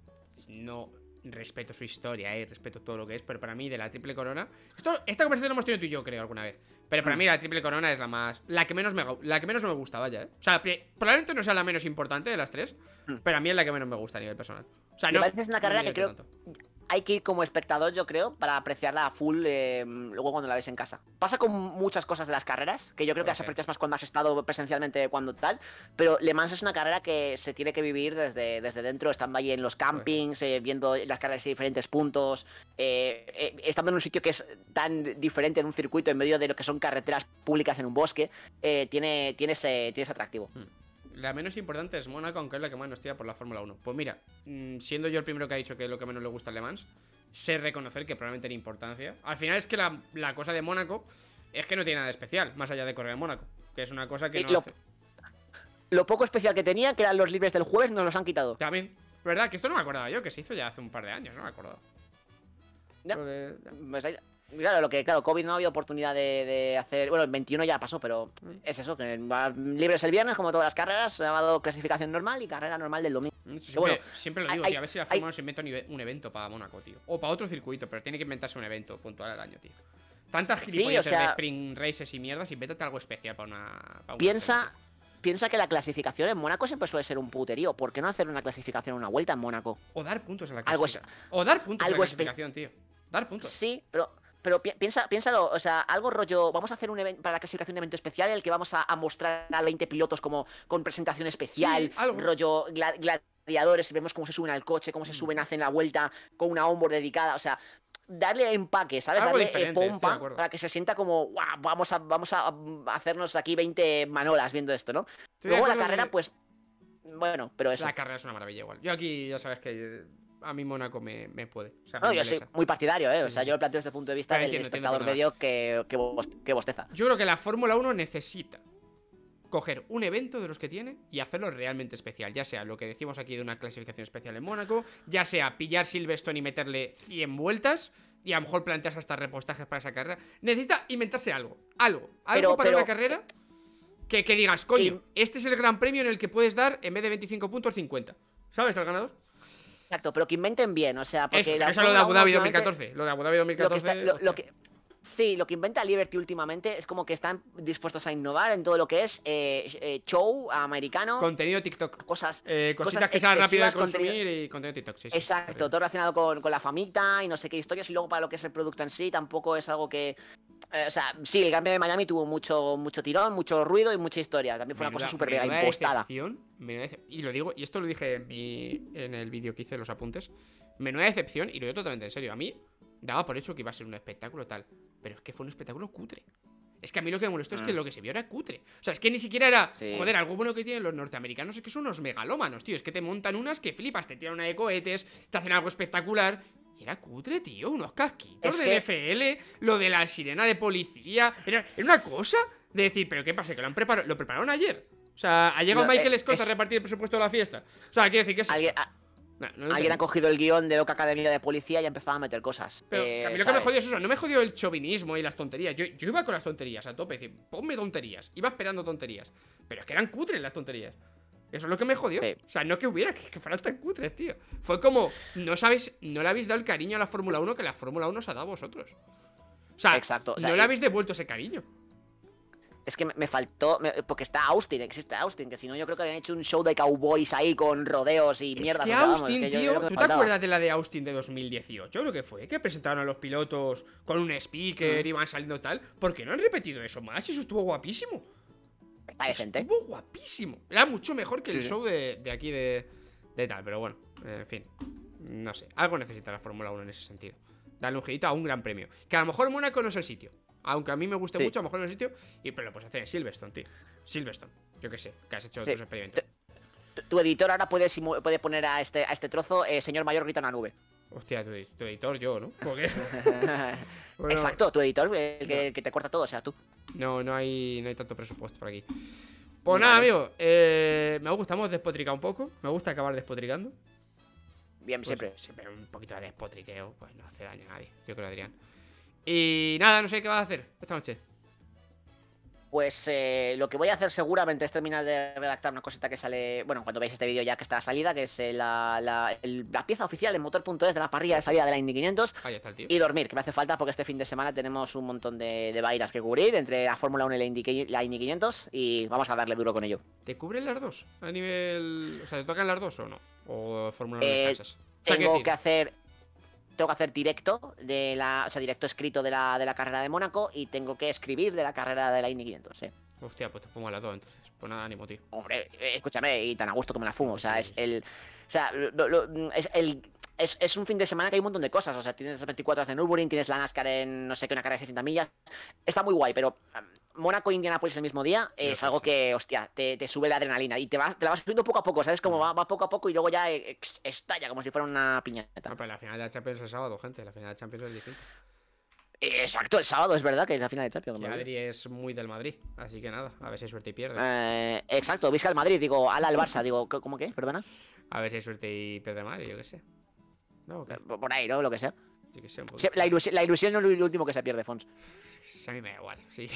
no respeto su historia, eh, respeto todo lo que es, pero para mí de la triple corona... Esto, esta conversación la hemos tenido tú y yo, creo, alguna vez. Pero para mm. mí la triple corona es la más... La que menos me, la que menos no me gusta, vaya, eh. O sea, probablemente no sea la menos importante de las tres, mm. pero a mí es la que menos me gusta a nivel personal. O sea, no... Es una carrera que creo... Tanto. Hay que ir como espectador, yo creo, para apreciarla a full eh, luego cuando la ves en casa. Pasa con muchas cosas de las carreras, que yo creo que las aprecias más cuando has estado presencialmente cuando tal, pero Le Mans es una carrera que se tiene que vivir desde, desde dentro, estando ahí en los campings, eh, viendo las carreras de diferentes puntos, eh, eh, estando en un sitio que es tan diferente en un circuito en medio de lo que son carreteras públicas en un bosque, eh, tiene, tiene, ese, tiene ese atractivo. Hmm. La menos importante es Mónaco, aunque es la que más nos tira por la Fórmula uno. Pues mira, siendo yo el primero que ha dicho que es lo que menos le gusta a Le Mans, sé reconocer que probablemente tiene importancia. Al final es que la, la cosa de Mónaco es que no tiene nada de especial, más allá de correr en Mónaco, que es una cosa que no lo, hace. Lo poco especial que tenía, que eran los libres del jueves, nos los han quitado. También, ¿verdad? Que esto no me acordaba yo, que se hizo ya hace un par de años, no me acordaba. Ya, de... pues ahí... Claro, lo que, claro, COVID no ha habido oportunidad de, de hacer. Bueno, el veintiuno ya pasó, pero es eso, que va libres el viernes, como todas las carreras, se ha dado clasificación normal y carrera normal del domingo. Siempre, bueno, siempre lo digo, hay, tío, a ver si la Fórmula se inventa un evento para Mónaco, tío. O para otro circuito, pero tiene que inventarse un evento puntual al año, tío. Tantas gilipollas sí, o sea, de sprint races y mierdas, invéntate algo especial para una. Para una piensa. Piensa que la clasificación en Mónaco siempre suele ser un puterío. ¿Por qué no hacer una clasificación, una vuelta en Mónaco? O dar puntos a la clasificación. Algo es, o dar puntos a la clasificación, tío. Dar puntos. Sí, pero. pero pi piensa, piénsalo, o sea, algo rollo, vamos a hacer un evento para la clasificación de evento especial en el que vamos a, a mostrar a veinte pilotos como con presentación especial, sí, algo. rollo gla gladiadores, y vemos cómo se suben al coche, cómo se suben, hacen la vuelta con una onboard dedicada, o sea, darle empaque, ¿sabes? Algo darle eh, pompa de para que se sienta como, wow, vamos a, vamos a hacernos aquí veinte manolas viendo esto, ¿no? Estoy Luego la carrera, de... pues, bueno, pero eso. La carrera es una maravilla igual. Yo aquí ya sabes que a mí Mónaco me, me puede. O sea, no, me yo soy muy partidario, ¿eh? O sea, sí, sí. yo lo planteo desde el punto de vista pero del entiendo, espectador entiendo medio que, que, bos, que bosteza. Yo creo que la Fórmula uno necesita coger un evento de los que tiene y hacerlo realmente especial. Ya sea lo que decimos aquí de una clasificación especial en Mónaco, ya sea pillar Silverstone y meterle cien vueltas y a lo mejor plantearse hasta repostajes para esa carrera. Necesita inventarse algo. Algo. Algo pero, para pero, una carrera que, que digas, coño, y... este es el gran premio en el que puedes dar en vez de veinticinco puntos cincuenta. ¿Sabes al ganador? Exacto, pero que inventen bien, o sea, porque... Eso, eso es lo de Abu Dhabi dos mil catorce. Lo de Abu Dhabi dos mil catorce... Lo que está, lo, lo que... Sí, lo que inventa Liberty últimamente es como que están dispuestos a innovar en todo lo que es eh, eh, show americano. Contenido TikTok. Cosas, eh, cositas cosas que sean rápidas de consumir contenido... y contenido TikTok. Sí, sí, exacto, sí, todo relacionado con, con la famita y no sé qué historias. Y luego para lo que es el producto en sí tampoco es algo que... Eh, o sea, sí, el Gran Premio de Miami tuvo mucho, mucho tirón, mucho ruido y mucha historia. También fue menuda, una cosa súper mega impostada. Decepción, y lo digo, y esto lo dije en, mi, en el vídeo que hice, los apuntes. Menuda decepción, y lo digo totalmente en serio. A mí daba por hecho que iba a ser un espectáculo tal, pero es que fue un espectáculo cutre. Es que a mí lo que me molestó mm. es que lo que se vio era cutre. O sea, es que ni siquiera era, sí. joder, algo bueno que tienen los norteamericanos es que son unos megalómanos, tío. Es que te montan unas que flipas, te tiran una de cohetes, te hacen algo espectacular. Y era cutre, tío, unos casquitos es de que... N F L, lo de la sirena de policía. Era, era una cosa de decir, pero ¿qué pasa? Que lo han preparado, lo prepararon ayer. O sea, ha llegado no, Michael eh, Scott es... a repartir el presupuesto de la fiesta. O sea, quiero decir que es... ¿Alguien, a... no, no Alguien ha cogido el guión de Oca Academia de Policía y ha empezado a meter cosas. Pero eh, a mí lo ¿sabes? que me jodió es eso. No me jodió el chauvinismo y las tonterías. Yo, yo iba con las tonterías a tope. Es decir, ponme tonterías. Iba esperando tonterías. Pero es que eran cutres las tonterías. Eso es lo que me jodió. Sí. O sea, no que hubiera, que, que fueran tan cutres, tío. Fue como, no sabéis, no le habéis dado el cariño a la Fórmula uno que la Fórmula uno os ha dado a vosotros. O sea, exacto, o sea, no le habéis devuelto ese cariño. Es que me faltó, me, porque está Austin, existe Austin, que si no yo creo que habían hecho un show de cowboys ahí con rodeos y mierda. Es que Austin, vamos, que tío, yo, yo ¿tú te acuerdas de la de Austin de dos mil dieciocho? Lo que fue, que presentaron a los pilotos con un speaker, mm. iban saliendo tal. ¿Por qué no han repetido eso más? Eso estuvo guapísimo. Está decente. Estuvo guapísimo. Era mucho mejor que sí, el show de, de aquí de, de tal, pero bueno, en fin. No sé, algo necesita la Fórmula uno en ese sentido. Darle un girito a un gran premio. Que a lo mejor Mónaco no es el sitio. Aunque a mí me guste sí. mucho, a lo mejor no es el sitio. Y pero lo puedes hacer en Silverstone, tío. Silverstone, yo qué sé, que has hecho sí. tus experimentos. Tu, tu editor ahora puede, puede poner a este, a este trozo eh, señor mayor grita en la nube. Hostia, tu, tu editor yo, ¿no? ¿Por qué? Bueno, exacto, tu editor, el que, no. que te corta todo, o sea, tú. No, no hay, no hay tanto presupuesto por aquí. Pues nada, vale. amigo, eh, me gusta, hemos despotricado un poco. Me gusta acabar despotricando. Bien, pues, siempre. Siempre un poquito de despotriqueo, pues no hace daño a nadie, yo creo, Adrián. Y nada, no sé qué vas a hacer esta noche. Pues eh, lo que voy a hacer seguramente es terminar de redactar una cosita que sale, bueno, cuando veáis este vídeo ya que está salida, que es eh, la, la, el, la pieza oficial en motor punto es de la parrilla de salida de la Indy quinientos. Ahí está el tío. Y dormir, que me hace falta porque este fin de semana tenemos un montón de, de vainas que cubrir entre la Fórmula uno y la Indy, la Indy quinientos y vamos a darle duro con ello. ¿Te cubren las dos? A nivel... O sea, ¿te tocan las dos o no? ¿O Fórmula uno eh, descansas? O sea, tengo que hacer... Tengo que hacer directo de la, o sea, directo escrito de la, de la carrera de Mónaco y tengo que escribir de la carrera de la Indy quinientos, ¿eh? Hostia, pues te fumo las dos entonces. Pues nada, ánimo, tío. Hombre, escúchame, y tan a gusto como la fumo. O sea, sí. es el. O sea, lo, lo, es el. Es, es un fin de semana que hay un montón de cosas. O sea, tienes las veinticuatro horas de Nürburgring, tienes la NASCAR en no sé qué, una carrera de seiscientas millas. Está muy guay, pero um, Mónaco e Indianapolis el mismo día es algo que, hostia, te, te sube la adrenalina y te vas, te la vas subiendo poco a poco, ¿sabes? Como va, va poco a poco y luego ya estalla como si fuera una piñata. No, pero la final de la Champions es el sábado, gente. La final de la Champions es distinta. Exacto, el sábado, es verdad que es la final de Champions. Y Adri es muy del Madrid, así que nada, a ver si hay suerte y pierde. Eh, exacto, visca el Madrid, digo, ala al Barça, digo, ¿cómo que? ¿Perdona? A ver si hay suerte y pierde Madrid, yo qué sé. No, okay. Por ahí, ¿no? Lo que sea. Sí que sé, un sí, la, ilusión, la ilusión no es lo último que se pierde, Fons. A mí me da igual, sí.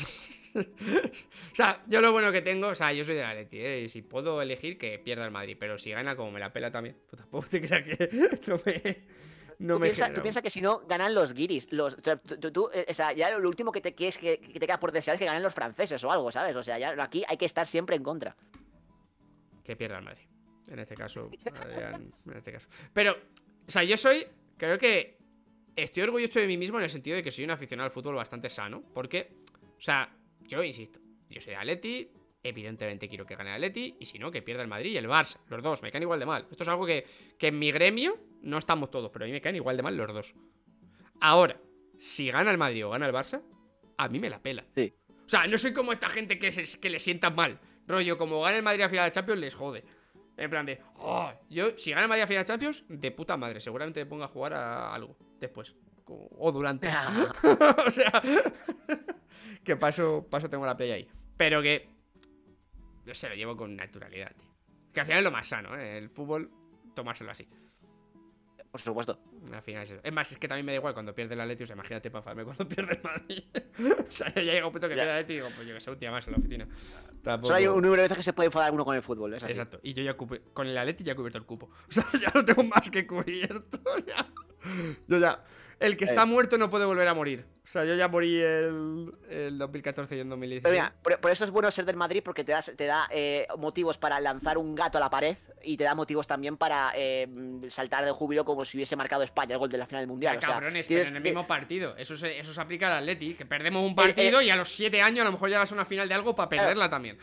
O sea, yo lo bueno que tengo, o sea, yo soy de la Leti, ¿eh? Y si puedo elegir que pierda el Madrid, pero si gana como me la pela también, pues tampoco te creas que no me... No tú, me piensa, tú piensas que si no ganan los guiris, los, tú, tú, tú, o sea, ya lo último que te quieres que, que te queda por desear es que ganen los franceses o algo, ¿sabes? O sea, ya aquí hay que estar siempre en contra. Que pierda el Madrid. En este caso, Adrián, en este caso. Pero, o sea, yo soy, creo que estoy orgulloso de mí mismo en el sentido de que soy un aficionado al fútbol bastante sano. Porque, o sea, yo insisto, yo soy de Atleti, evidentemente quiero que gane el Atleti, y si no, que pierda el Madrid y el Barça. Los dos, me caen igual de mal. Esto es algo que, que en mi gremio no estamos todos, pero a mí me caen igual de mal los dos. Ahora, si gana el Madrid o gana el Barça, a mí me la pela. Sí. O sea, no soy como esta gente que, se, que le sienta mal. Rollo, como gana el Madrid a final de Champions, les jode. En plan de, oh, yo, si gana el Madrid a final de Champions, de puta madre, seguramente me ponga a jugar a algo después. O durante. O sea, que paso, paso tengo la play ahí. Pero que yo se lo llevo con naturalidad, tío. Que al final es lo más sano, ¿eh? El fútbol, tomárselo así. Por supuesto. Al final es eso. Es más, es que también me da igual cuando pierde el Atleti. O sea, imagínate para enfadarme cuando pierde el Madrid. O sea, ya llega un punto que pierde el Atleti y digo, pues yo que sé, un día más en la oficina. Tampoco... Solo hay un número de veces que se puede enfadar uno con el fútbol, ¿es así? Exacto. Y yo ya cupo... con el Atleti ya he cubierto el cupo. O sea, ya lo tengo más que cubierto. Ya. Yo ya. El que está eh. muerto no puede volver a morir. O sea, yo ya morí el, el dos mil catorce y el dos mil dieciséis. Pero mira, por, por eso es bueno ser del Madrid, porque te da, te da eh, motivos para lanzar un gato a la pared y te da motivos también para eh, saltar de júbilo como si hubiese marcado España el gol de la final del Mundial. O sea, cabrones, tienes, pero en el mismo partido. Eso se, eso se aplica al Atleti, que perdemos un partido eh, eh, y a los siete años a lo mejor llegas a una final de algo para perderla eh, también.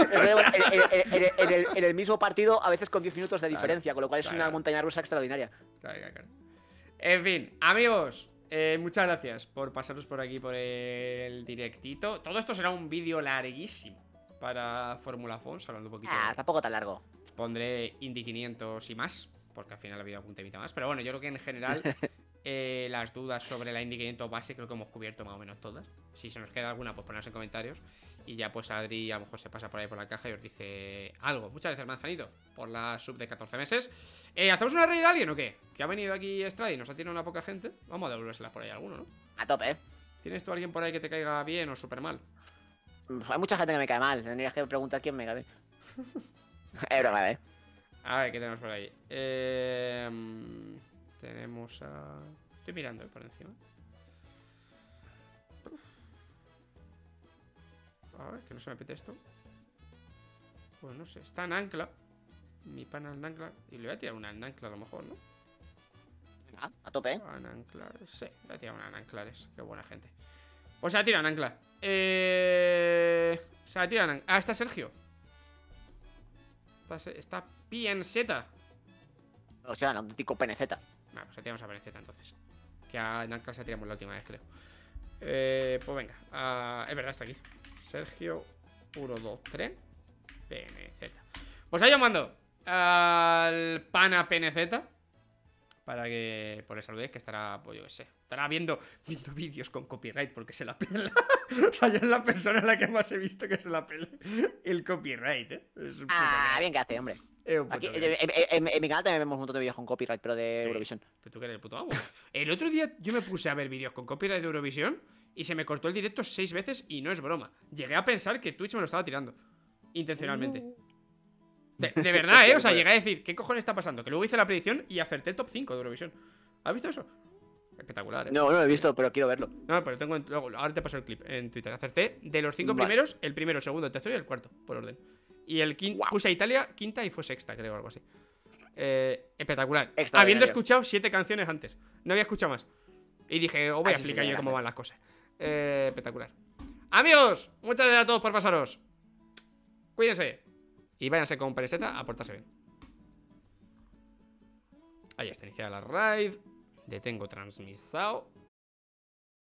En, en, en, el, en el mismo partido, a veces con diez minutos de diferencia, claro, con lo cual es claro. una montaña rusa extraordinaria. Claro, claro. En fin, amigos. Eh, muchas gracias por pasaros por aquí por el directito. Todo esto será un vídeo larguísimo para Fórmula Fons, hablando un poquito. Ah, tampoco tan largo. Pondré Indy quinientos y más, porque al final ha habido algún temita más. Pero bueno, yo creo que en general eh, las dudas sobre la Indy quinientos base creo que hemos cubierto más o menos todas. Si se nos queda alguna, pues ponedlas en comentarios. Y ya pues Adri a lo mejor se pasa por ahí por la caja y os dice algo. Muchas gracias, Manzanito, por la sub de catorce meses. eh, ¿Hacemos una raid de alguien o qué? Que ha venido aquí Strade y nos ha tirado una poca gente. Vamos a devolvérselas por ahí a alguno, ¿no? A tope, ¿eh? ¿Tienes tú a alguien por ahí que te caiga bien o súper mal? Hay mucha gente que me cae mal. Tendrías que preguntar quién me cae bien. Es broma, ¿eh? A ver, ¿qué tenemos por ahí? Eh, tenemos a... Estoy mirando, ¿eh? Por encima. A ver, que no se me pete esto. Pues no sé, está en ancla. Mi pana en ancla. Y le voy a tirar una en ancla a lo mejor, ¿no? Ah, a tope, ¿eh? En anclares, sí, le voy a tirar una en anclares. Qué buena gente. Pues se la tiran en ancla. Eh... Se la tiran en... Ah, está Sergio. Está, está Pienseta. O sea, un auténtico peneceta. Vale, pues la tiramos a Peneceta entonces. Que a, en ancla se la tiramos la última vez, creo. Eh, pues venga. Uh, es verdad, está aquí. Sergio, uno, dos, tres, P N Z. Pues ahí os mando al pana P N Z para que por le saludéis, que estará, pues yo qué sé, estará viendo, viendo vídeos con copyright porque se la pela. O sea, yo es la persona en la que más he visto que se la pela el copyright, ¿eh? Es un ah, bien que hace, hombre. Aquí, en, en, en mi canal también vemos un montón de vídeos con copyright, pero de sí, Eurovisión. Pero tú que eres el puto amo. El otro día yo me puse a ver vídeos con copyright de Eurovisión y se me cortó el directo seis veces y no es broma. Llegué a pensar que Twitch me lo estaba tirando intencionalmente. De, de verdad, ¿eh? O sea, llegué a decir, ¿qué cojones está pasando? Que luego hice la predicción y acerté top cinco de Eurovisión. ¿Has visto eso? Espectacular, ¿eh? No, no lo he visto, pero quiero verlo. No, pero tengo... En, luego, ahora te paso el clip en Twitter. Acerté de los cinco vale. primeros, el primero, el segundo, el tercero y el cuarto, por orden. Y el quinto... Wow. Puse a Italia quinta y fue sexta, creo, algo así. Eh, espectacular. Habiendo escuchado siete canciones antes. No había escuchado más. Y dije, os voy a explicar yo cómo van las cosas. Eh, espectacular. Amigos, muchas gracias a todos por pasaros. Cuídense. Y váyanse con Pereseta a portarse bien. Ahí está iniciada la raid. Detengo transmisao.